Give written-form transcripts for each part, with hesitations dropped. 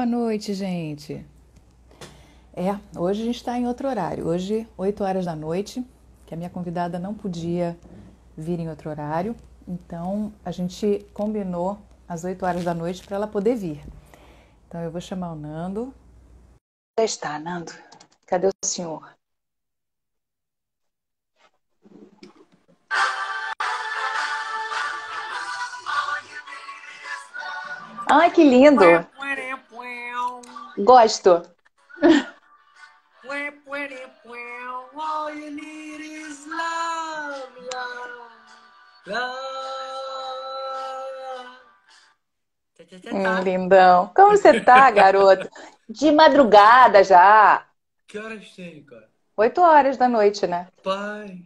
Boa noite, gente. Hoje a gente está em outro horário. Hoje, 8 horas da noite, que a minha convidada não podia vir em outro horário. Então, a gente combinou às 8 horas da noite para ela poder vir. Então, eu vou chamar o Nando. Já está, Nando. Cadê o senhor? Ai, que lindo! Gosto. All you need is love, love, love. Lindão. Como você tá, garoto? De madrugada já. Que horas tem, cara? 8 horas da noite, né? Pai.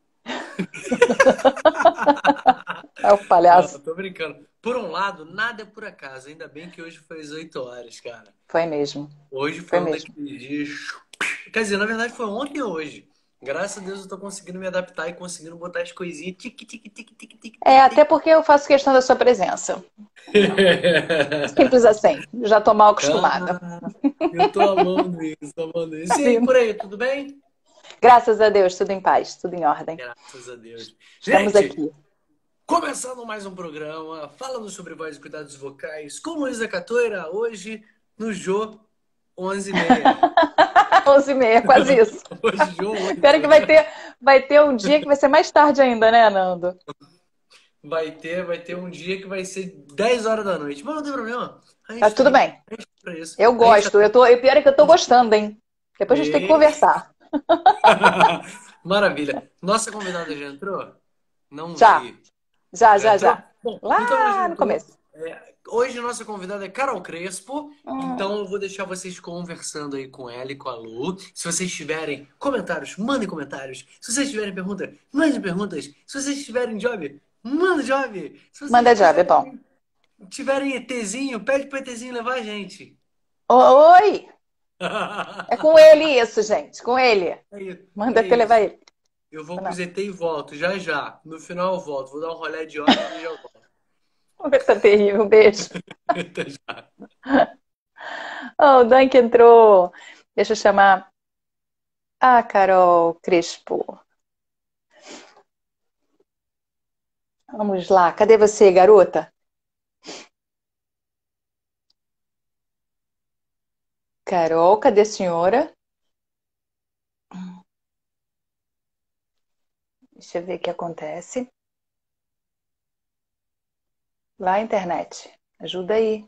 É o palhaço. Não, tô brincando. Por um lado, nada é por acaso. Ainda bem que hoje foi às 8 horas, cara. Foi mesmo. Hoje Foi foi um mesmo. daqueles dias. Quer dizer, na verdade foi ontem e hoje. Graças a Deus eu tô conseguindo me adaptar e conseguindo botar as coisinhas. Tique, tique, tique, tique, tique, Até porque eu faço questão da sua presença. Simples assim. Já tô mal acostumada. Ah, eu tô amando isso, amando isso. E aí, por aí, tudo bem? Graças a Deus, tudo em paz, tudo em ordem. Graças a Deus. Estamos Gente, aqui. começando mais um programa falando sobre voz e cuidados vocais com Luísa Catoira, hoje no Jô 11h30. 11h30, quase isso. Hoje Jô 8. Espero que vai ter um dia que vai ser mais tarde ainda, né, Nando? Vai ter um dia que vai ser 10 horas da noite, mas não tem problema. Tá tudo bem. Pra isso. Eu gosto. Pior é que eu tô gostando, hein? Depois a gente tem que conversar. Maravilha. Nossa convidada já entrou? Não Já. vi. Já. Bom, Lá então ela já no entrou. começo. Hoje nossa convidada é Carol Crespo, então eu vou deixar vocês conversando aí com ela e com a Lu. Se vocês tiverem comentários, mandem comentários. Se vocês tiverem perguntas, mandem perguntas. Se vocês tiverem job, manda job. Se vocês Manda job, é bom. tiverem ETzinho, pede pro ETzinho levar a gente. Oi! É com ele isso, gente. Com ele. Manda isso. levar ele. Eu vou pro ET e volto, já. No final eu volto. Vou dar um rolê de hora e já volto. Vamos ver se tá terrível. Um beijo. Até já. Oh, o Dunk entrou. Deixa eu chamar a Carol Crespo. Vamos lá. Cadê você, garota? Carol, cadê a senhora? Deixa eu ver o que acontece. Lá, internet. Ajuda aí.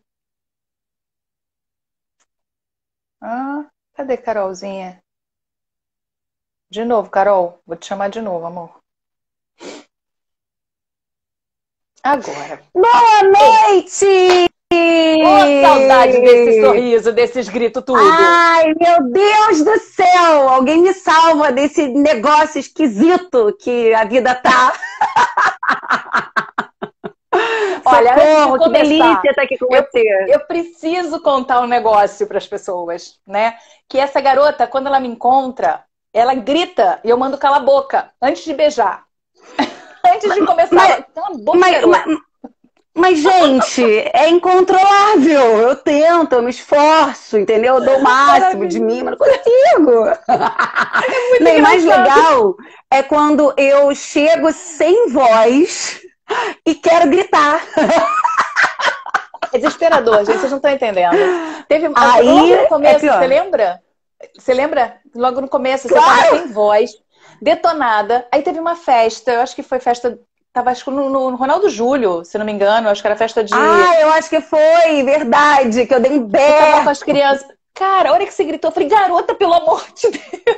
Cadê Carolzinha? De novo, Carol. Vou te chamar de novo, amor. Agora. Boa noite! Ô, saudade desse sorriso, desses gritos tudo. Ai, meu Deus do céu! Alguém me salva desse negócio esquisito que a vida tá. Olha, socorro, que delícia estar aqui com você. Eu preciso contar um negócio para as pessoas, né? Que essa garota, quando ela me encontra, ela grita e eu mando cala a boca antes de beijar. Antes de começar, cala a boca, mas, gente, é incontrolável. Eu tento, eu me esforço, entendeu? Eu dou o máximo de mim, mas não consigo. Nem mais legal é quando eu chego sem voz e quero gritar. É desesperador, gente, vocês não estão entendendo. Teve Aí, logo no começo, você lembra? Você lembra? Logo no começo, você estava sem voz, detonada. Aí teve uma festa, eu acho que foi festa... Tava acho que no Ronaldo Júlio, se não me engano. Acho que era festa de... eu acho que foi, verdade, que eu dei um berro. Eu tava com as crianças. Cara, a hora que você gritou, eu falei, garota, pelo amor de Deus.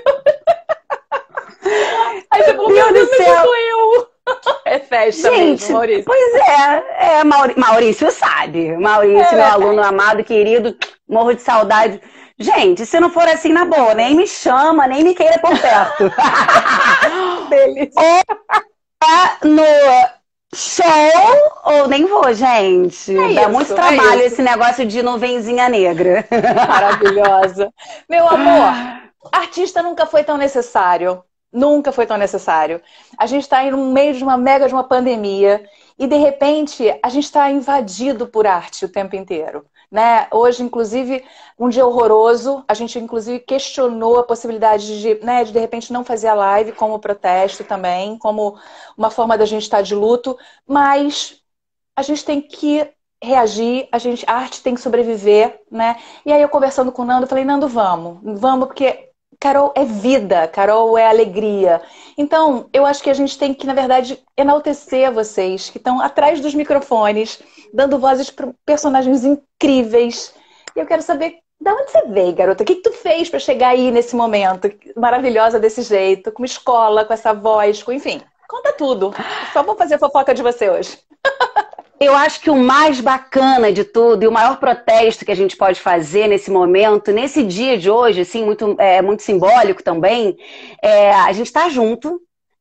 Aí você falou, meu Deus do céu. Sou eu. É festa, gente, mesmo, Maurício. Pois Maurício sabe. Maurício, meu aluno amado, querido, morro de saudade. Gente, se não for assim, na boa, nem me chama, nem me queira por perto. Delícia. No show ou nem vou, gente. Dá muito trabalho esse negócio de nuvenzinha negra. Maravilhosa. Meu amor, artista nunca foi tão necessário. Nunca foi tão necessário. A gente está no meio de uma pandemia e, de repente, a gente está invadido por arte o tempo inteiro. né? Hoje, inclusive, um dia horroroso. A gente, inclusive, questionou a possibilidade de repente, não fazer a live como protesto também, como uma forma da gente estar de luto. Mas a gente tem que reagir, a arte tem que sobreviver, né? E aí, eu conversando com o Nando, eu falei, Nando, vamos, porque Carol é vida, Carol é alegria. Então, eu acho que a gente tem que, na verdade, enaltecer vocês que estão atrás dos microfones, dando vozes para personagens incríveis. E eu quero saber, de onde você veio, garota? O que tu fez para chegar aí nesse momento maravilhosa desse jeito, com uma escola, com essa voz, enfim, conta tudo. Só vou fazer fofoca de você hoje. Eu acho que o mais bacana de tudo e o maior protesto que a gente pode fazer nesse momento, nesse dia de hoje, assim, muito simbólico também, a gente estar junto,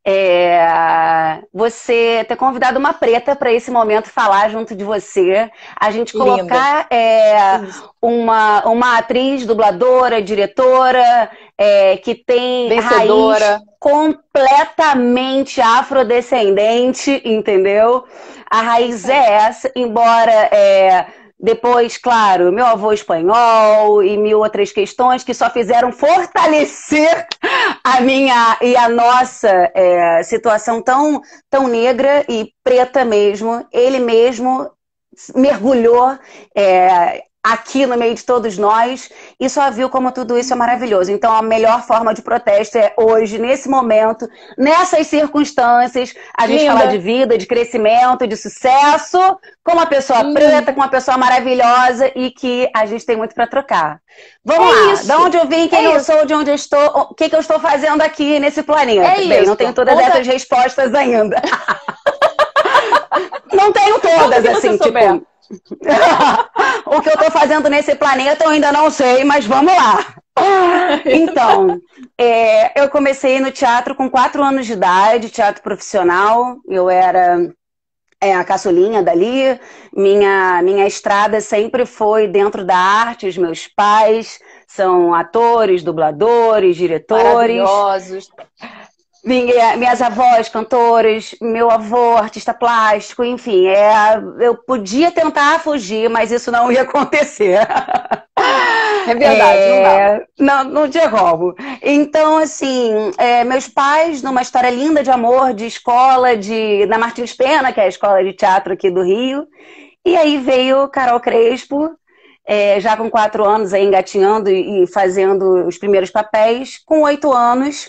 você ter convidado uma preta para esse momento falar junto de você, a gente colocar uma atriz, dubladora, diretora, que tem vencedora, raiz completamente afrodescendente, entendeu? A raiz é essa, embora depois, claro, meu avô espanhol e mil outras questões que só fizeram fortalecer a minha e a nossa situação tão negra e preta mesmo. Ele mesmo mergulhou aqui no meio de todos nós e só viu como tudo isso é maravilhoso. Então a melhor forma de protesto é hoje, nesse momento, nessas circunstâncias, a gente falar de vida, de crescimento, de sucesso, com uma pessoa preta, com uma pessoa maravilhosa e que a gente tem muito para trocar. Vamos lá, isso. De onde eu vim, quem eu sou, de onde eu estou, o que eu estou fazendo aqui nesse planeta. Bem, não tenho todas essas respostas ainda. Não tenho todas, assim, tipo... O que eu tô fazendo nesse planeta eu ainda não sei, mas vamos lá. Então, eu comecei no teatro com 4 anos de idade, teatro profissional. Eu era a caçulinha dali. Minha estrada sempre foi dentro da arte. Os meus pais são atores, dubladores, diretores. Maravilhosos. Minhas avós, cantoras, meu avô, artista plástico, enfim, eu podia tentar fugir, mas isso não ia acontecer. É verdade, não tinha como. Então, assim, meus pais, numa história linda de amor, de escola, na Martins Pena, que é a escola de teatro aqui do Rio, e aí veio Carol Crespo, já com 4 anos, aí, engatinhando e fazendo os primeiros papéis, com 8 anos.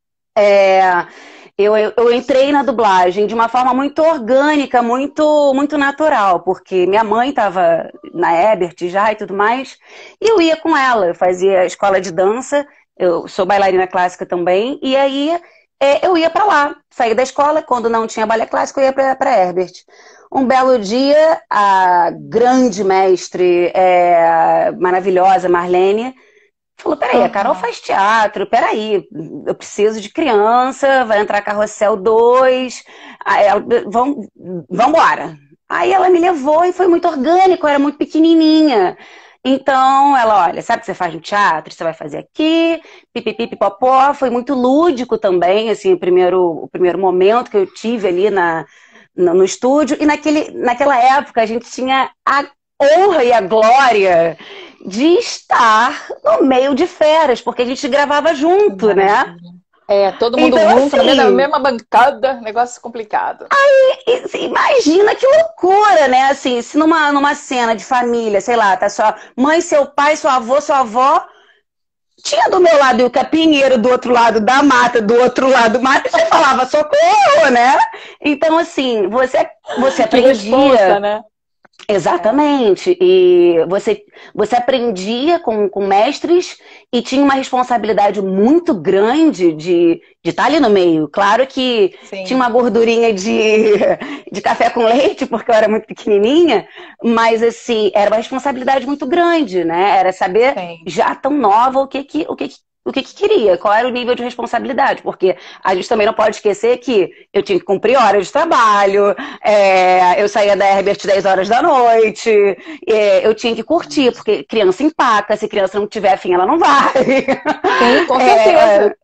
Eu entrei na dublagem de uma forma muito orgânica, muito natural, porque minha mãe estava na Ebert já e tudo mais, e eu ia com ela, eu fazia escola de dança, eu sou bailarina clássica também, e aí eu ia para lá, saía da escola, quando não tinha balé clássico eu ia para Herbert. Um belo dia, a grande mestre, maravilhosa Marlene, falou, peraí, a Carol faz teatro, peraí, eu preciso de criança, vai entrar Carrossel 2, aí ela, vamos embora. Aí ela me levou e foi muito orgânico, eu era muito pequenininha. Então ela, olha, sabe o que você faz no teatro? Você vai fazer aqui, pipipipopó, foi muito lúdico também, assim, o primeiro momento que eu tive ali no estúdio, e naquela época a gente tinha a honra e a glória de estar no meio de feras, porque a gente gravava junto, né? Todo mundo então, junto, assim, na mesma bancada, negócio complicado. Aí, imagina que loucura, né? Assim, se numa cena de família, sei lá, tá sua mãe, seu pai, sua avó, tinha do meu lado o capinheiro, do outro lado da mata, do outro lado do mato, você falava socorro, né? Então, assim, você aprendia... responsa, né? Exatamente, e você aprendia com mestres e tinha uma responsabilidade muito grande de estar ali no meio. Claro que tinha uma gordurinha de café com leite, porque eu era muito pequenininha, mas assim, era uma responsabilidade muito grande, né? Era saber já tão nova o que queria, qual era o nível de responsabilidade, porque a gente também não pode esquecer que eu tinha que cumprir horas de trabalho, eu saía da Herbert 10 horas da noite, eu tinha que curtir, porque criança empaca, se criança não tiver fim, ela não vai. Sim, com certeza.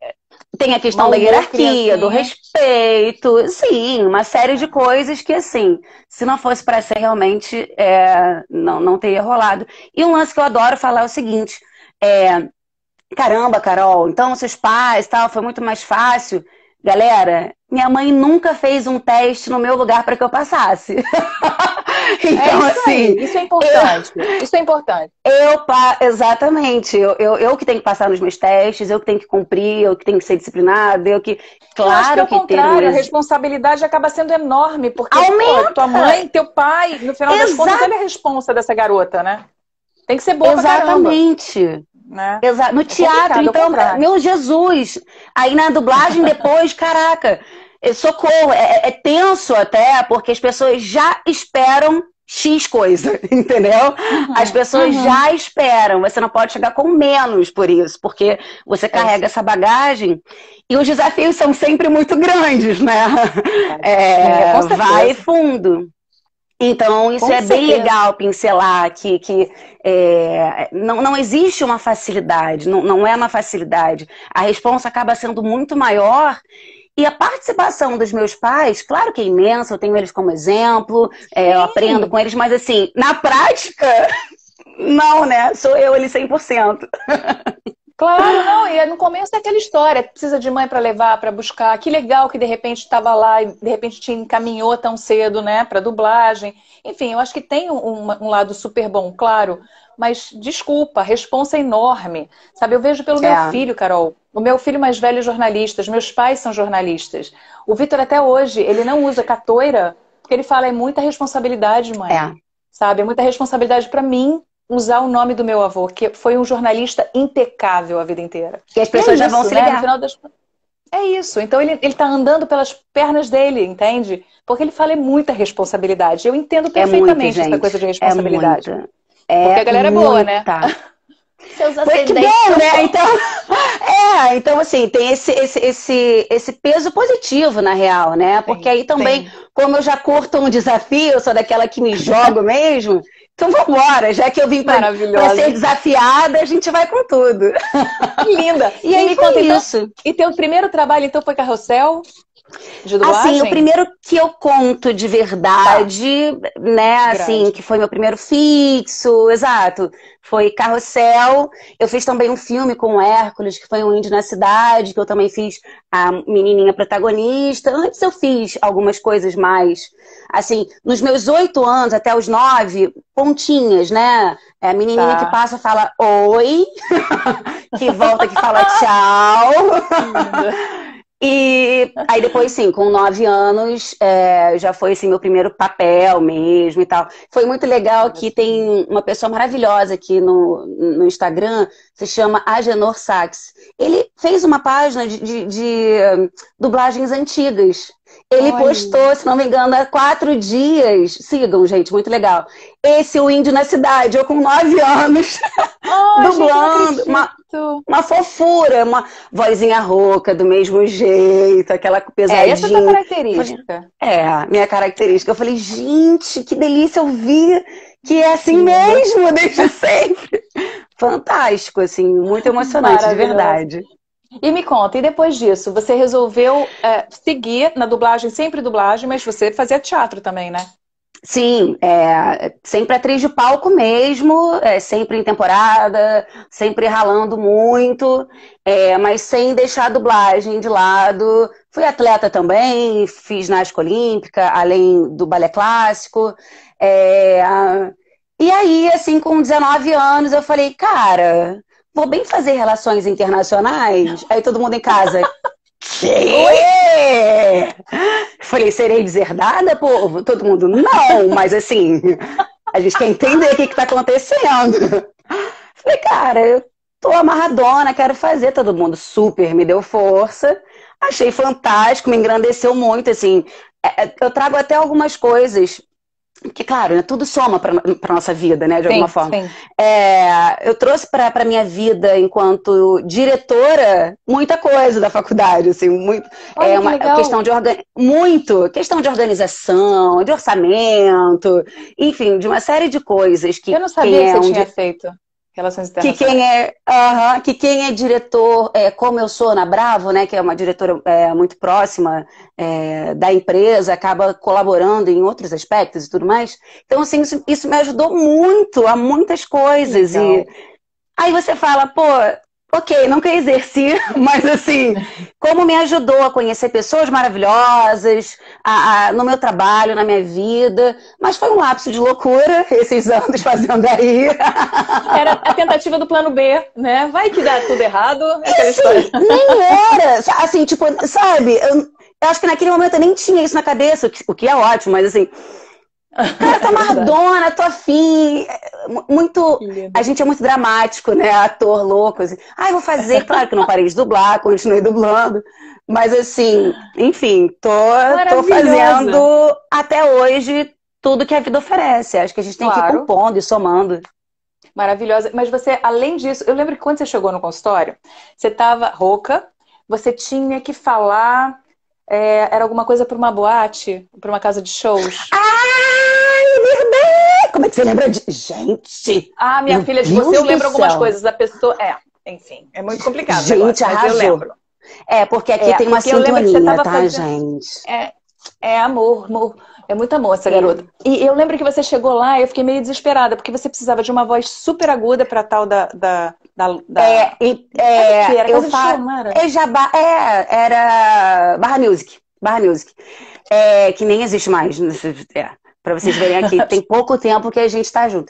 Tem a questão Mau da humor, hierarquia, do criancinha. respeito, sim, uma série de coisas que, assim, se não fosse para ser realmente, não teria rolado. E um lance que eu adoro falar é o seguinte, caramba, Carol, então seus pais, tal, foi muito mais fácil. Galera, minha mãe nunca fez um teste no meu lugar para que eu passasse. Então, Isso assim, aí, isso é importante. Isso é importante. exatamente, eu que tenho que passar nos meus testes, eu que tenho que cumprir, eu que tenho que ser disciplinada, eu que, Eu acho que é claro o que ter um contrário, a responsabilidade acaba sendo enorme, porque aumenta, pô, tua mãe, teu pai, no final das contas, ele é a responsa dessa garota, né? Tem que ser boa pra caramba, exatamente. né? No É teatro, complicado, é o então, contrário. meu Jesus, aí na dublagem depois, caraca, socorro, é tenso até, porque as pessoas já esperam X coisa, entendeu? As pessoas já esperam, você não pode chegar com menos por isso, porque você carrega essa bagagem e os desafios são sempre muito grandes, né? Com certeza. Vai fundo. Então, isso Com é bem certeza. legal pincelar que não existe uma facilidade, não é uma facilidade. A responsa acaba sendo muito maior e a participação dos meus pais, claro que é imensa, eu tenho eles como exemplo, eu aprendo com eles, mas assim, na prática, não, né? Sou eu ali 100%. Claro, não, e no começo é aquela história, precisa de mãe para levar, para buscar, que legal que de repente estava lá e de repente te encaminhou tão cedo, né, para dublagem. Enfim, eu acho que tem um lado super bom, claro, mas desculpa, a responsa é enorme. Sabe, eu vejo pelo meu filho, Carol, o meu filho mais velho é jornalista, os meus pais são jornalistas. O Vitor até hoje, ele não usa catoira, porque ele fala, é muita responsabilidade, mãe. Sabe, é muita responsabilidade para mim usar o nome do meu avô, que foi um jornalista impecável a vida inteira. E as pessoas já vão se ligar. No final das... É isso. Então ele tá andando pelas pernas dele, entende? Porque ele fala é muita responsabilidade. Eu entendo perfeitamente essa coisa de responsabilidade. Porque a galera é boa, né? Seus ascendentes. Que bom, né? Então assim, tem esse peso positivo, na real, né? Porque aí também, como eu já curto um desafio, eu sou daquela que me jogo mesmo, então vambora, já que eu vim para ser desafiada, a gente vai com tudo. Linda! E aí foi isso. E teu primeiro trabalho, então, foi Carrossel? De dublagem? Assim, o primeiro que eu conto de verdade, né, assim, que foi meu primeiro fixo, exato, foi Carrossel. Eu fiz também um filme com o Hércules, que foi um Índio na Cidade, que eu também fiz a menininha protagonista. Antes eu fiz algumas coisas mais, assim, nos meus 8 anos até os 9, pontinhas, né? É a menininha que passa fala oi, que volta que fala tchau. E aí depois, sim, com 9 anos, já foi assim, meu primeiro papel mesmo e tal. Foi muito legal que tem uma pessoa maravilhosa aqui no Instagram, se chama Agenor Sachs. Ele fez uma página de dublagens antigas. Ele postou, se não me engano, há 4 dias. Sigam, gente, muito legal. Esse, o Índio na Cidade, eu com 9 anos, dublando. Uma fofura, uma vozinha rouca, do mesmo jeito, aquela pesadinha. Essa é a tua característica. Minha característica. Eu falei, gente, que delícia ouvir que é assim mesmo, desde sempre. Fantástico, assim, muito emocionante, de verdade. E me conta, e depois disso, você resolveu seguir na dublagem, sempre dublagem, mas você fazia teatro também, né? Sim, sempre atriz de palco mesmo, sempre em temporada, sempre ralando muito, mas sem deixar a dublagem de lado. Fui atleta também, fiz ginástica olímpica, além do balé clássico. E aí, assim, com 19 anos, eu falei, cara, vou bem fazer relações internacionais. Aí todo mundo em casa... Quê? Falei, serei deserdada, povo? Todo mundo, não, mas assim, a gente quer entender o que tá acontecendo. Falei, cara, eu tô amarradona, quero fazer. Todo mundo super me deu força. Achei fantástico, me engrandeceu muito, assim. Eu trago até algumas coisas que, claro, né, tudo soma para nossa vida, né, de alguma forma. Sim. Eu trouxe para minha vida, enquanto diretora, muita coisa da faculdade, assim, muito. Uma questão questão de organização, de orçamento, enfim, de uma série de coisas que. Eu não sabia que você tinha feito. Relações Que internacionais. que quem é diretor, como eu sou na Bravo, né, que é uma diretora muito próxima da empresa, acaba colaborando em outros aspectos e tudo mais. Então, assim, isso me ajudou muito a muitas Que coisas. legal. E aí você fala, pô, ok, nunca exerci, mas assim, como me ajudou a conhecer pessoas maravilhosas no meu trabalho, na minha vida. Mas foi um lapso de loucura, esses anos fazendo aí. Era a tentativa do plano B, né? Vai que dá tudo errado, aquela história. Assim, nem era, assim, tipo, sabe, eu acho que naquele momento eu nem tinha isso na cabeça, o que é ótimo, mas assim, cara, tô amarradona, tô afim, muito, a gente é muito dramático, né, ator louco, assim, vou fazer, claro que não parei de dublar, continuei dublando, mas assim, enfim, tô fazendo até hoje tudo que a vida oferece, acho que a gente tem que ir compondo e somando. Maravilhosa. Mas você, além disso, eu lembro que quando você chegou no consultório, você estava rouca, você tinha que falar, era alguma coisa para uma boate, para uma casa de shows. Ai, verdade! Como é que você lembra de... Gente! Minha filha, de você eu lembro algumas coisas. A pessoa... enfim, é muito complicado. Gente, arrasou. Mas eu lembro. Porque aqui tem uma sintonia, tá, gente? Amor. É muito amor essa garota. E eu lembro que você chegou lá e eu fiquei meio desesperada, porque você precisava de uma voz super aguda pra tal era Barra Music. Barra Music. Que nem existe mais. Pra vocês verem aqui, tem pouco tempo que a gente tá junto.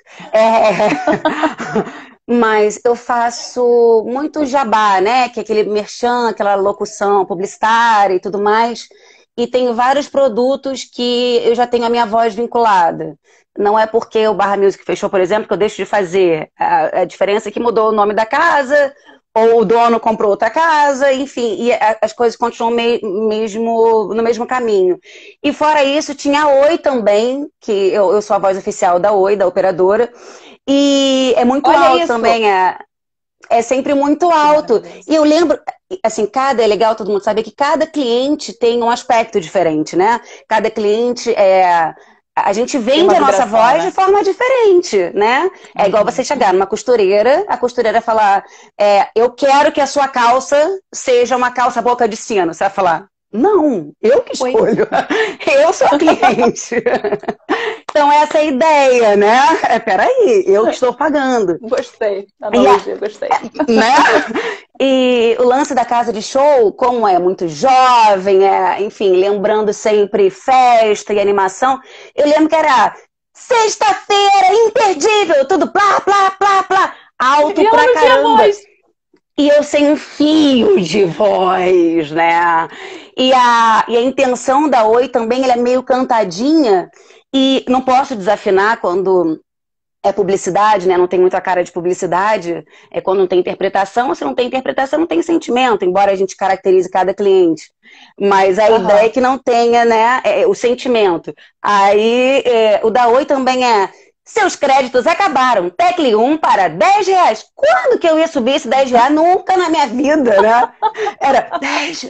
Mas eu faço muito jabá, né? Que é aquele merchan, aquela locução publicitária e tudo mais. E tem vários produtos que eu já tenho a minha voz vinculada. Não é porque o Barra Music fechou, por exemplo, que eu deixo de fazer. A diferença é que mudou o nome da casa, ou o dono comprou outra casa, enfim, e as coisas continuam no mesmo caminho. E fora isso, tinha a Oi também, que eu sou a voz oficial da Oi, da operadora, e é muito alto também, é sempre muito alto. E eu lembro, assim, é legal todo mundo saber que cada cliente tem um aspecto diferente, né? Cada cliente a gente vende a nossa voz de forma diferente, né? É igual você chegar numa costureira, a costureira falar, eu quero que a sua calça seja uma calça boca de sino. Você vai falar, não, eu que escolho. Eu sou a cliente. Então essa é a ideia, né? Peraí, eu que estou pagando. Gostei, gostei. Né? E o lance da casa de show, como é muito jovem, enfim, lembrando sempre festa e animação, eu lembro que era sexta-feira, imperdível, tudo plá, plá, plá, plá, alto pra caramba. E eu sem um fio de voz, né? E a intenção da Oi também, ela é meio cantadinha e não posso desafinar quando é publicidade, né? Não tem muito a cara de publicidade. É quando não tem interpretação. Se não tem interpretação, não tem sentimento, embora a gente caracterize cada cliente. Mas a ideia é que não tenha, né, o sentimento. Aí, o da Oi também seus créditos acabaram. Tecle 1 para R$10. Quando que eu ia subir esse R$10? Nunca na minha vida, né? Era R$10.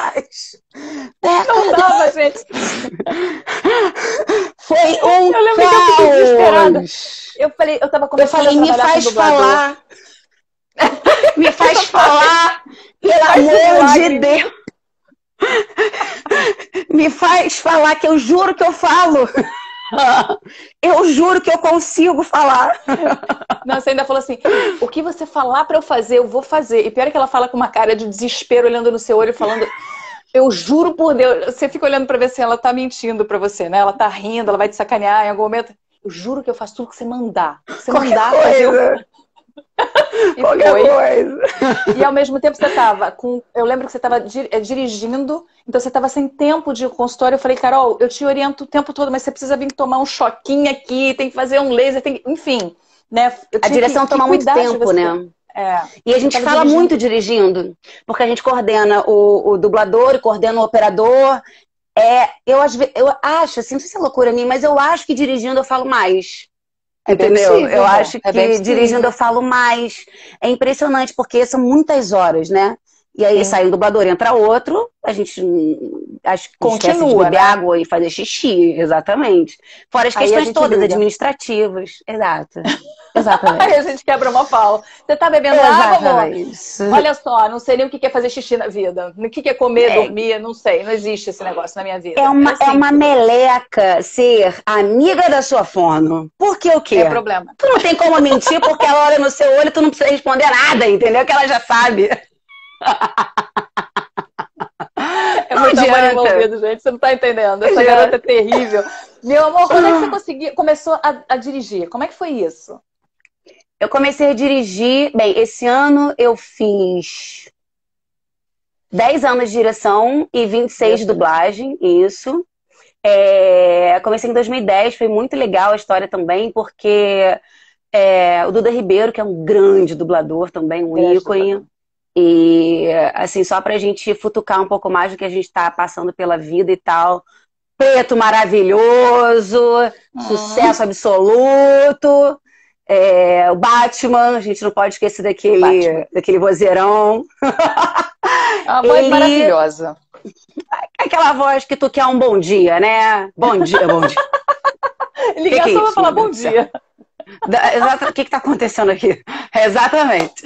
Não dava, gente. Foi um Eu lembro que eu fiquei desesperada. Eu tava começando a me faz falar. Me faz falar. Pelo amor de Deus. Me faz falar que eu juro que eu falo. Eu juro que eu consigo falar. Não, você ainda falou assim, o que você falar pra eu fazer, eu vou fazer. E pior é que ela fala com uma cara de desespero, olhando no seu olho, falando, eu juro por Deus. Você fica olhando pra ver se ela tá mentindo pra você, né? Ela tá rindo, ela vai te sacanear em algum momento. Eu juro que eu faço tudo que você mandar. Se você mandar, fazer... E ao mesmo tempo você tava com... Eu lembro que você tava dirigindo, então você tava sem tempo de consultório. Eu falei, Carol, eu te oriento o tempo todo, mas você precisa vir tomar um choquinho aqui, tem que fazer um laser, enfim, né? A direção toma muito tempo, né? E a gente fala muito dirigindo, porque a gente coordena o dublador, coordena o operador. Eu acho, assim, não sei se é loucura minha, mas eu acho que dirigindo eu falo mais. Entendeu? Possível, eu acho que dirigindo eu falo mais. É impressionante, porque são muitas horas, né? E aí sai um dublador, entra outro, a gente esquece de Continua, beber né? água e fazer xixi, exatamente. Fora as Aí a questões gente todas liga. administrativas. Exato. Aí Exatamente. a gente quebra uma pau. Você tá bebendo água, amor? Exatamente. Olha só, não sei nem o que é fazer xixi na vida. O que é comer, dormir, não sei. Não existe esse negócio na minha vida. É uma assim, meleca ser amiga da sua fono. Por que o quê? é problema. Tu não tem como mentir porque ela olha no seu olho e tu não precisa responder nada, entendeu? Que ela já sabe. É Não muito amor adianta. envolvido, gente. Você não tá entendendo. Essa adianta. garota é terrível. Meu amor, quando é que você começou a dirigir? Como é que foi isso? Eu comecei a dirigir... Bem, esse ano eu fiz 10 anos de direção e 26 de dublagem, isso. Comecei em 2010, foi muito legal a história também, porque o Duda Ribeiro, que é um grande dublador também, um ícone. E, assim, só pra gente futucar um pouco mais do que a gente tá passando pela vida e tal. Preto maravilhoso, sucesso absoluto. O Batman, a gente não pode esquecer daquele vozeirão. Uma voz maravilhosa. Aquela voz que tu quer um bom dia, né? Bom dia, bom dia. Ligar só pra falar bom dia. Exato, o que está acontecendo aqui? Exatamente.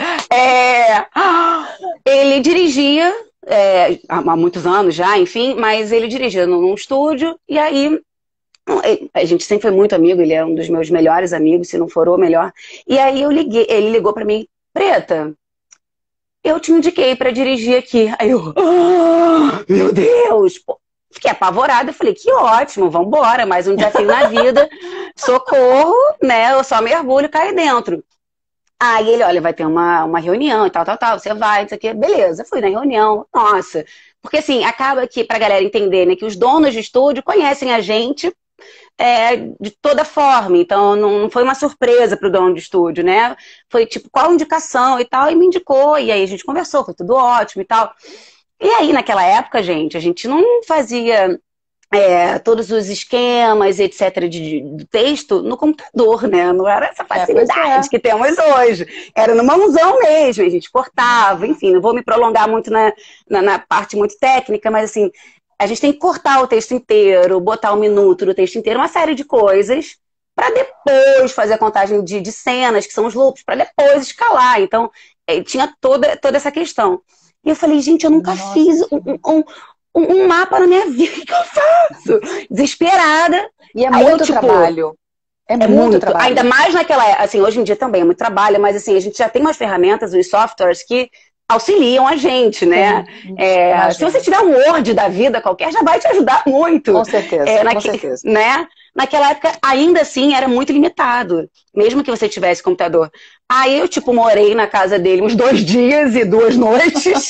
Ele dirigia há muitos anos já, enfim, mas ele dirigia num estúdio, e aí a gente sempre foi muito amigo, ele é um dos meus melhores amigos, se não for o melhor. E aí ele ligou para mim, Preta, eu te indiquei para dirigir aqui. Aí eu, meu Deus, pô. Fiquei apavorada, falei, que ótimo, vambora, mais um desafio na vida, socorro, né, eu só mergulho e caio dentro. Aí ele, olha, vai ter uma reunião e tal, você vai, isso aqui, beleza, fui na reunião, nossa, porque assim, acaba que, pra galera entender, né, que os donos de estúdio conhecem a gente de toda forma, então não foi uma surpresa pro dono de estúdio, né, foi tipo, qual indicação e tal, e me indicou, e aí a gente conversou, foi tudo ótimo e tal. E aí, naquela época, gente, a gente não fazia todos os esquemas, etc., de texto no computador, né? Não era essa facilidade que temos hoje. Era no mãozão mesmo, a gente cortava, enfim, não vou me prolongar muito na parte muito técnica, mas assim, a gente tem que cortar o texto inteiro, botar um minuto do texto inteiro, uma série de coisas, para depois fazer a contagem de cenas, que são os loops, para depois escalar. Então, tinha toda essa questão. E eu falei, gente, eu nunca fiz um mapa na minha vida, o que eu faço? Desesperada. E é muito trabalho. É muito trabalho. Ainda mais naquela, assim, hoje em dia também é muito trabalho, mas assim, a gente já tem umas ferramentas, os softwares que auxiliam a gente, né? Se você tiver um Word da vida qualquer, já vai te ajudar muito. Com certeza, com certeza. Né? Naquela época, ainda assim, era muito limitado. Mesmo que você tivesse computador. Aí eu, tipo, morei na casa dele uns 2 dias e 2 noites.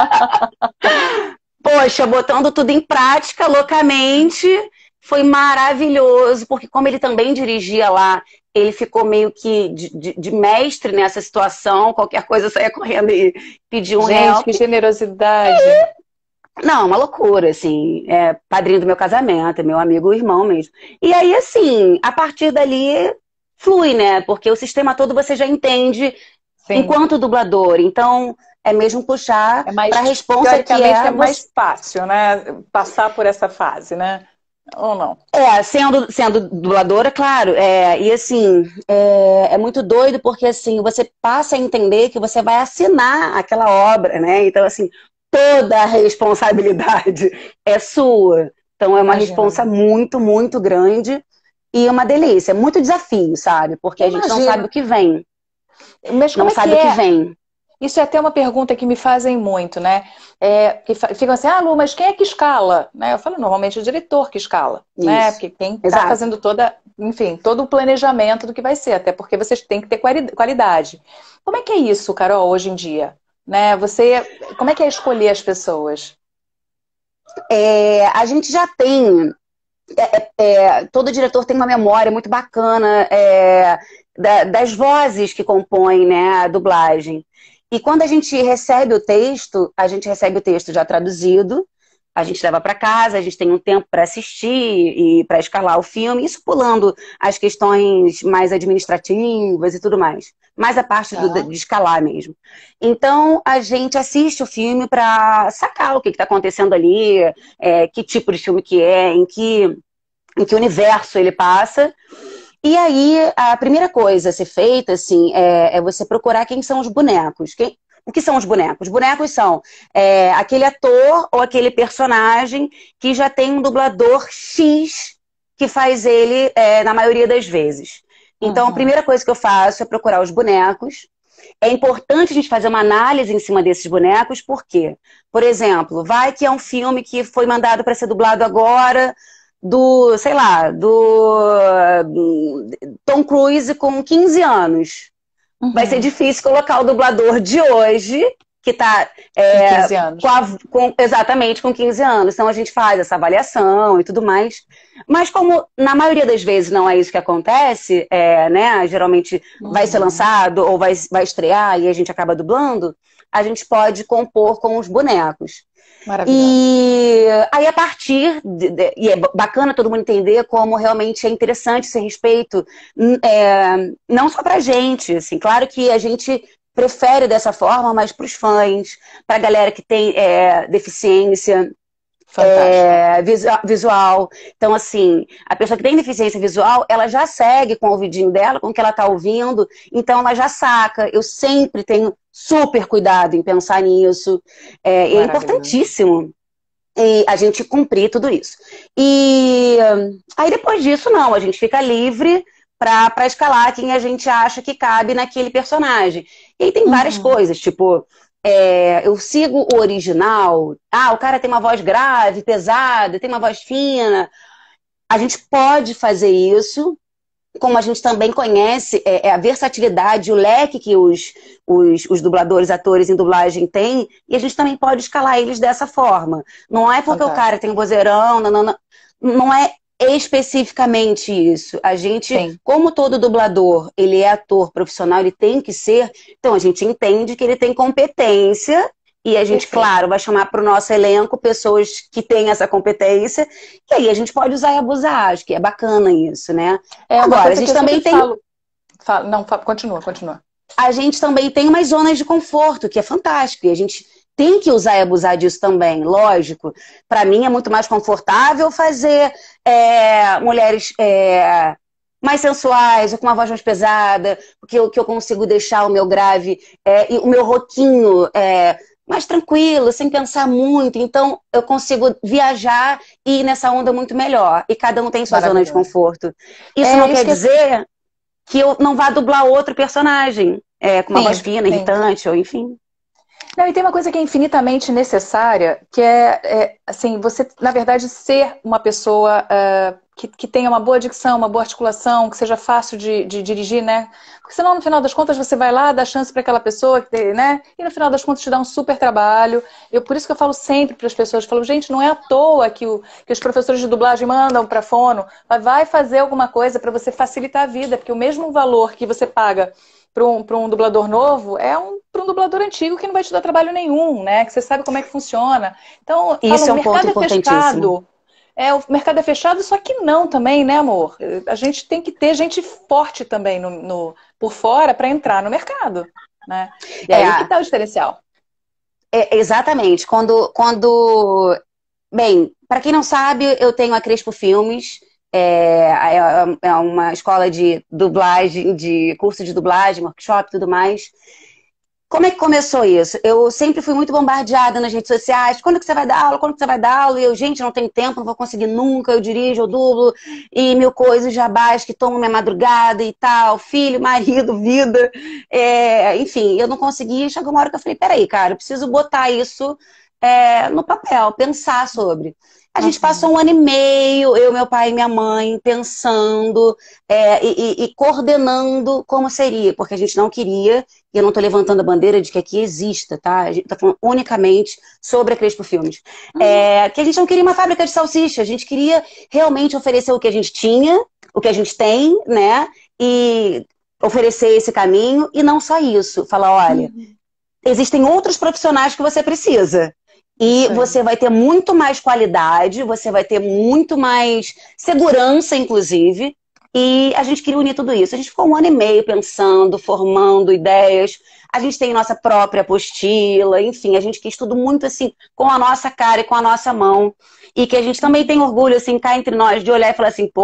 Poxa, botando tudo em prática, loucamente. Foi maravilhoso, porque como ele também dirigia lá, ele ficou meio que de mestre nessa situação. Qualquer coisa saia correndo e pedir um help. Gente, que generosidade. Não, uma loucura, assim. Padrinho do meu casamento, é meu amigo, irmão mesmo. E aí, assim, a partir dali flui, né? Porque o sistema todo você já entende enquanto dublador. Então, é mesmo puxar para a responsa que é mais fácil, né? Passar por essa fase, né? Ou não? Sendo dubladora, claro. E assim, é muito doido porque assim, você passa a entender que você vai assinar aquela obra, né? Então, assim, toda a responsabilidade é sua. Então, é uma responsa muito, muito grande e uma delícia. É muito desafio, sabe? Porque a gente não sabe o que vem. Mas não sabe o que vem. Isso é até uma pergunta que me fazem muito, né? Que ficam assim, Lu, mas quem é que escala? Né? Eu falo, normalmente é o diretor que escala, né? Porque quem está fazendo todo o planejamento do que vai ser, até porque vocês têm que ter qualidade. Como é que é isso, Carol, hoje em dia? Né? Como é que é escolher as pessoas? A gente já tem... todo diretor tem uma memória muito bacana das vozes que compõem, né, a dublagem. E quando a gente recebe o texto já traduzido, a gente leva para casa, a gente tem um tempo para assistir e para escalar o filme, isso pulando as questões mais administrativas e tudo mais. mais a parte de escalar mesmo. Então, a gente assiste o filme para sacar o que está acontecendo ali, que tipo de filme que é, em que universo ele passa. E aí, a primeira coisa a ser feita, assim, é você procurar quem são os bonecos. O que são os bonecos? Os bonecos são aquele ator ou aquele personagem que já tem um dublador X que faz ele na maioria das vezes. Então, a primeira coisa que eu faço é procurar os bonecos. É importante a gente fazer uma análise em cima desses bonecos, por quê? Por exemplo, vai que é um filme que foi mandado para ser dublado agora do Tom Cruise com 15 anos. Vai ser difícil colocar o dublador de hoje, que está 15 anos. Exatamente, com 15 anos. Então a gente faz essa avaliação e tudo mais. Mas como na maioria das vezes não é isso que acontece, né? Geralmente vai ser lançado ou vai estrear e a gente acaba dublando, a gente pode compor com os bonecos. Maravilhoso. E aí, a partir e é bacana todo mundo entender como realmente é interessante esse respeito, não só pra gente, assim, claro que a gente prefere dessa forma, mas para os fãs, pra galera que tem deficiência visual. Então, assim, a pessoa que tem deficiência visual, ela já segue com o ouvidinho dela, com o que ela tá ouvindo, então ela já saca. Eu sempre tenho super cuidado em pensar nisso. É importantíssimo a gente cumprir tudo isso. E aí, depois disso, não, a gente fica livre para escalar quem a gente acha que cabe naquele personagem. E aí tem várias coisas, tipo... eu sigo o original. O cara tem uma voz grave, pesada, tem uma voz fina. A gente pode fazer isso, como a gente também conhece a versatilidade, o leque que os dubladores, atores em dublagem têm, e a gente também pode escalar eles dessa forma. Não é porque o cara tem um vozeirão, não é especificamente isso. A gente, como todo dublador, ele é ator profissional, ele tem que ser, então a gente entende que ele tem competência e a gente, claro, vai chamar para o nosso elenco pessoas que têm essa competência, e aí a gente pode usar e abusar, acho que é bacana isso, né? Agora, a gente também tem... Continua. A gente também tem umas zonas de conforto, que é fantástico, e a gente tem que usar e abusar disso também, lógico. Para mim é muito mais confortável fazer mulheres mais sensuais, ou com uma voz mais pesada, porque eu consigo deixar o meu grave e o meu roquinho mais tranquilo, sem pensar muito. Então eu consigo viajar e ir nessa onda muito melhor. E cada um tem sua zona de conforto. Isso não quer dizer que eu não vá dublar outro personagem com uma voz fina, irritante, ou enfim... Não, e tem uma coisa que é infinitamente necessária, que assim, você, na verdade, ser uma pessoa que tenha uma boa dicção, uma boa articulação, que seja fácil de dirigir, né? Porque senão, no final das contas, você vai lá, dá chance para aquela pessoa, né? E no final das contas te dá um super trabalho. Por isso que eu falo sempre para as pessoas, eu falo, gente, não é à toa que os professores de dublagem mandam para fono, vai fazer alguma coisa para você facilitar a vida, porque o mesmo valor que você paga para um dublador novo para um dublador antigo que não vai te dar trabalho nenhum, né? Que você sabe como é que funciona. Então, isso é um ponto importantíssimo. O mercado é fechado, só que não também, né, amor? A gente tem que ter gente forte também por fora para entrar no mercado, né? E aí que tá o diferencial. Exatamente. Bem, para quem não sabe, eu tenho a Crespo Filmes. É uma escola de dublagem, de curso de dublagem, workshop e tudo mais. Como é que começou isso? Eu sempre fui muito bombardeada nas redes sociais. Quando que você vai dar aula? Quando que você vai dar aula? E eu, gente, não tenho tempo, não vou conseguir nunca. Eu dirijo, eu dublo, e mil coisas, jabás que tomam minha madrugada e tal. Filho, marido, vida. Enfim, eu não consegui. Chegou uma hora que eu falei, peraí, cara, eu preciso botar isso no papel, pensar sobre. A gente passou 1 ano e meio, eu, meu pai e minha mãe, pensando e coordenando como seria, porque a gente não queria, e eu não estou levantando a bandeira de que aqui exista, tá? A gente está falando unicamente sobre a Crespo Filmes. Que a gente não queria uma fábrica de salsicha, a gente queria realmente oferecer o que a gente tinha, o que a gente tem, né? E oferecer esse caminho, e não só isso. Falar, olha, existem outros profissionais que você precisa. E você vai ter muito mais qualidade, você vai ter muito mais segurança, inclusive, E a gente queria unir tudo isso. A gente ficou 1 ano e meio pensando, formando ideias. A gente tem nossa própria apostila, enfim, a gente quis tudo muito assim, com a nossa cara e com a nossa mão. E que a gente também tem orgulho, assim, cá entre nós, de olhar e falar assim, pô,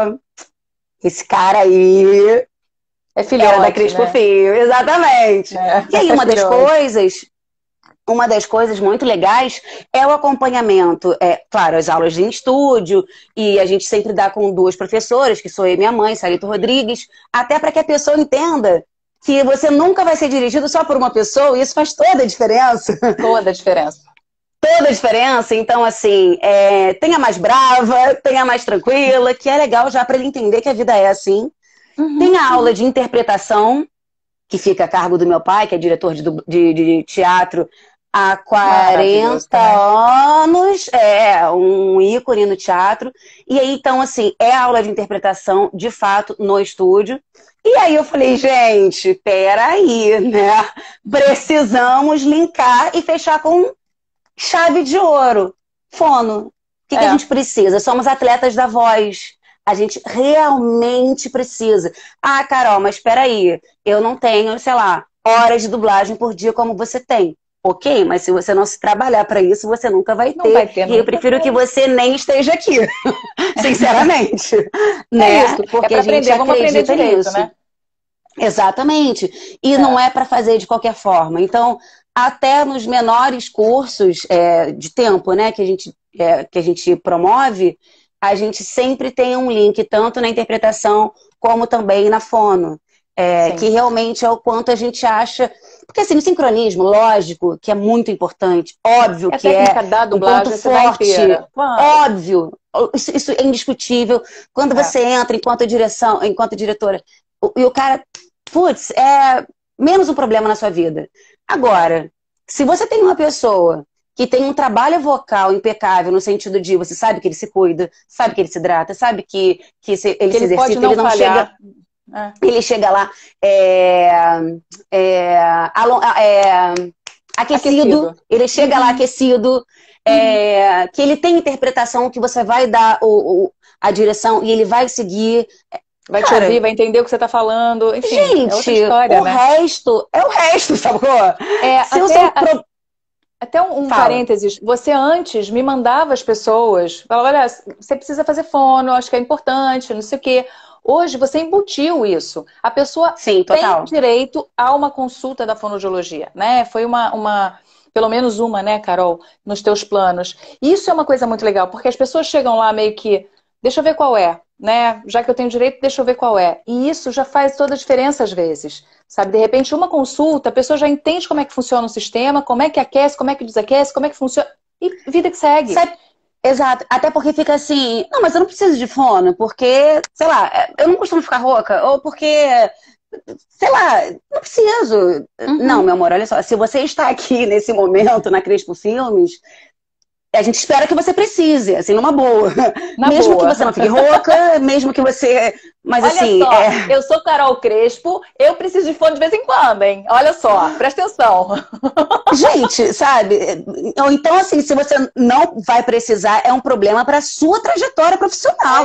esse cara aí É filhote, era da Crespo né? Filho, exatamente. É. E aí Filhote. uma das coisas muito legais é o acompanhamento. Claro, as aulas em estúdio, e a gente sempre dá com 2 professoras, que sou eu e minha mãe, Sarito Rodrigues, até para que a pessoa entenda que você nunca vai ser dirigido só por uma pessoa, e isso faz toda a diferença. Toda a diferença. Toda a diferença. Então, assim, tenha mais brava, tenha mais tranquila, que é legal já para ele entender que a vida é assim. Tem a aula de interpretação, que fica a cargo do meu pai, que é diretor de teatro há 40 anos, um ícone no teatro. E aí, então, assim, é aula de interpretação, de fato, no estúdio. E aí eu falei, gente, peraí, né? Precisamos linkar e fechar com chave de ouro. Fono. O que a gente precisa? Somos atletas da voz. A gente realmente precisa. Ah, Carol, mas espera aí. Eu não tenho, sei lá, horas de dublagem por dia como você tem. Ok, mas se você não se trabalhar para isso, você nunca vai ter. Vai ter, e eu prefiro que você nem esteja aqui. Sinceramente. Né? Isso. Porque pra a gente vamos aprender acredita direito, nisso. né? Exatamente. E não é para fazer de qualquer forma. Então, até nos menores cursos de tempo, né, que a gente promove, a gente sempre tem um link, tanto na interpretação como também na fono. Que realmente é o quanto a gente acha. Porque assim, o sincronismo, lógico, que é muito importante, óbvio que é um ponto forte, óbvio, isso é indiscutível. Quando você entra enquanto diretora, e o cara, putz, é menos um problema na sua vida. Agora, se você tem uma pessoa que tem um trabalho vocal impecável, no sentido de você sabe que ele se cuida, sabe que ele se hidrata, sabe que ele se exercita, ele não chega... Ele chega lá aquecido, ele chega lá aquecido, que ele tem interpretação, que você vai dar a direção e ele vai seguir... Vai te ouvir, vai entender o que você tá falando. Enfim, gente, é outra história, né? resto é o resto, sacou? Até um parênteses. Você antes me mandava as pessoas, falava, olha, você precisa fazer fono, acho que é importante, não sei o quê. Hoje você embutiu isso. A pessoa tem direito a uma consulta da fonoaudiologia, né? Foi pelo menos uma, né, Carol, nos teus planos. Isso é uma coisa muito legal, porque as pessoas chegam lá meio que, deixa eu ver qual é, né? Já que eu tenho direito, deixa eu ver qual é. E isso já faz toda a diferença às vezes. Sabe, de repente, uma consulta, a pessoa já entende como é que funciona o sistema, como é que aquece, como é que desaquece, como é que funciona. E vida que segue. Exato. Até porque fica assim, não, mas eu não preciso de fono, porque, sei lá, eu não costumo ficar rouca, ou porque, sei lá, não preciso. Não, meu amor, olha só, se você está aqui nesse momento na Crespo Filmes, a gente espera que você precise, assim, numa boa. Mesmo que você não fique rouca, mesmo que você... Mas olha assim... só, eu sou Carol Crespo, eu preciso de fone de vez em quando, hein? Olha só, presta atenção. Gente, sabe? Então, assim, se você não vai precisar, é um problema para sua trajetória profissional.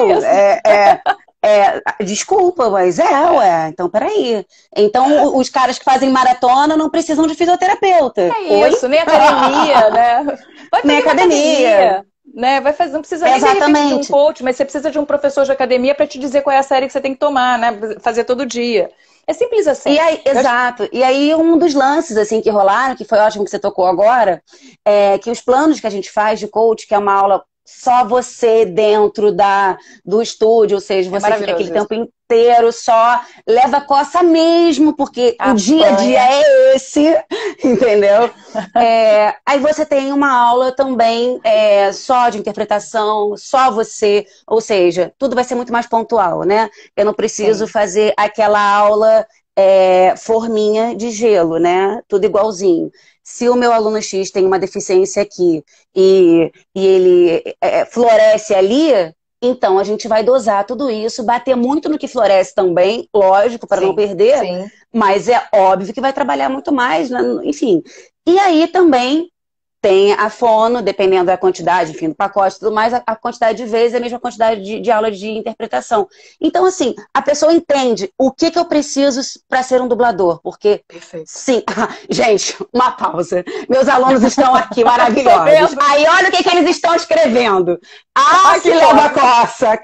Desculpa, mas então peraí. Então, os caras que fazem maratona não precisam de fisioterapeuta. Isso, nem academia, né? Nem academia. Né? Não precisa nem de repente de um coach, mas você precisa de um professor de academia para te dizer qual é a série que você tem que tomar, né? Fazer todo dia. É simples assim. E aí, exato. E aí, um dos lances assim, que rolaram, que foi ótimo que você tocou agora, é que os planos que a gente faz de coach, que é uma aula só você dentro do estúdio, ou seja, você fica aquele tempo inteiro só, leva coça mesmo, porque o dia a dia é esse, entendeu? Aí você tem uma aula também só de interpretação, só você, ou seja, tudo vai ser muito mais pontual, né? Eu não preciso fazer aquela aula forminha de gelo, né? Tudo igualzinho. Se o meu aluno X tem uma deficiência aqui e ele floresce ali, então a gente vai dosar tudo isso, bater muito no que floresce também, lógico, para não perder, mas é óbvio que vai trabalhar muito mais, né? Enfim. E aí também tem a fono, dependendo da quantidade, enfim, do pacote e tudo mais, a quantidade de vezes é a mesma quantidade de aula de interpretação. Então, assim, a pessoa entende o que eu preciso para ser um dublador, porque, Perfeito. sim, gente, uma pausa. Meus alunos estão aqui maravilhosos. Aí, olha o que eles estão escrevendo. Ah, que leva coça!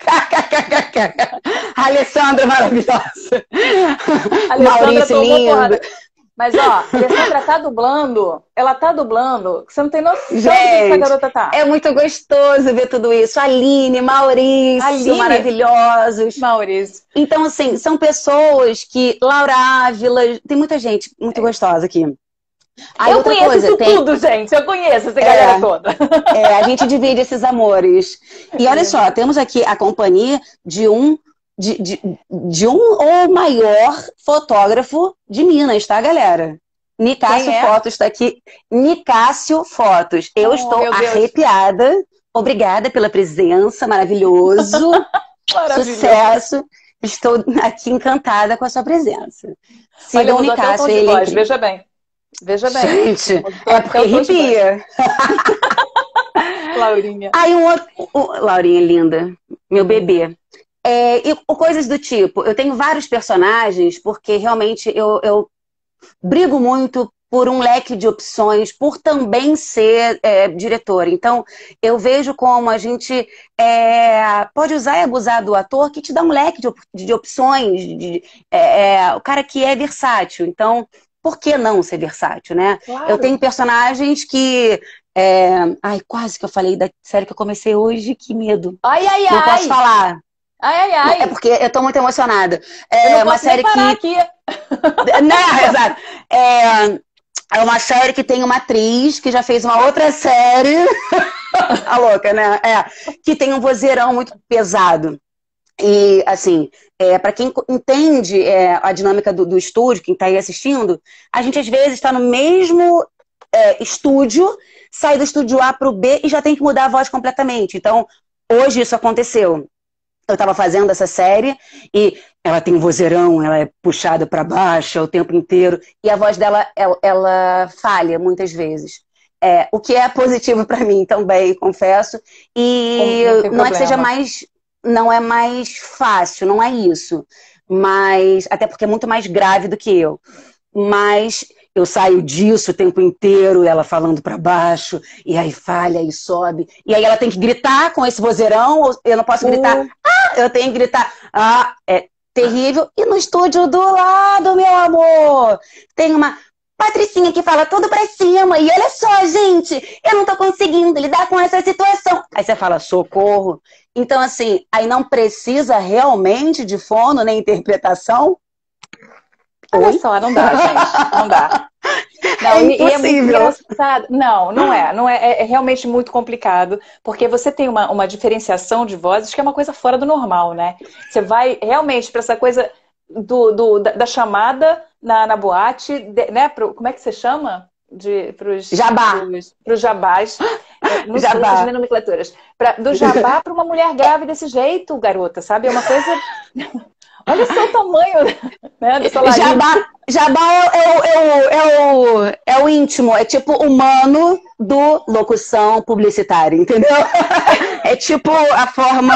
A Alessandra maravilhosa. Maurício lindo. Mas, ó, a Alessandra ela tá dublando, você não tem noção do que Gente, essa garota tá. É muito gostoso ver tudo isso. Aline, Maurício, maravilhosos. Maurício. Então, assim, são pessoas que... Laura Ávila, tem muita gente muito gostosa aqui. Aí, eu conheço isso tudo, gente. Eu conheço essa galera toda. A gente divide esses amores. E olha só, temos aqui a companhia de um ou maior fotógrafo de Minas, tá, galera? Nicásio Fotos está aqui. Nicásio Fotos. Eu estou arrepiada. Obrigada pela presença, maravilhoso. Sucesso. Estou aqui encantada com a sua presença. Olha, o Nicásio, ele... Veja bem. Veja bem. Gente, é porque arrepia. Laurinha. Aí Laurinha linda, meu bebê. E coisas do tipo, eu tenho vários personagens porque realmente eu brigo muito por um leque de opções, por também ser diretora. Então, eu vejo como a gente pode usar e abusar do ator que te dá um leque de opções, o cara que é versátil. Então, por que não ser versátil, né? Claro. Eu tenho personagens que... Ai, quase que eu falei da série que eu comecei hoje, que medo. Ai. Não posso falar. Ai. É porque eu tô muito emocionada. Eu não uma série que... aqui. Não, exato. É uma série que tem uma atriz que já fez uma outra série. A louca, né? Que tem um vozeirão muito pesado. E, assim, para quem entende a dinâmica do estúdio, quem tá aí assistindo, a gente às vezes está no mesmo estúdio, sai do estúdio A pro B e já tem que mudar a voz completamente. Então, hoje isso aconteceu. Eu estava fazendo essa série e ela tem um vozeirão, ela é puxada para baixo o tempo inteiro e a voz dela, ela falha muitas vezes. O que é positivo para mim também, confesso. E não é que seja mais... Não é mais fácil, não é isso. Mas, até porque é muito mais grave do que eu. Mas eu saio disso o tempo inteiro, ela falando pra baixo, e aí falha, e sobe. E aí ela tem que gritar com esse vozeirão, eu não posso gritar, eu tenho que gritar, é terrível. E no estúdio do lado, meu amor, tem uma Patricinha que fala tudo pra cima, e olha só, gente, eu não tô conseguindo lidar com essa situação. Aí você fala, socorro. Então, assim, aí não precisa realmente de fono nem interpretação? Olha só, não dá, gente. Não dá. Não, é impossível. E é muito engraçado. Não é. É realmente muito complicado, porque você tem uma diferenciação de vozes que é uma coisa fora do normal, né? Você vai realmente para essa coisa da chamada na boate, né? Como é que você chama? Jabá. Para os jabás. Não jabá. sei nomenclaturas. Do jabá para uma mulher grávida desse jeito, garota, sabe? É uma coisa... Olha só o tamanho, né, do salário. Jabá é o íntimo, é tipo humano do locução publicitária, entendeu? É tipo a forma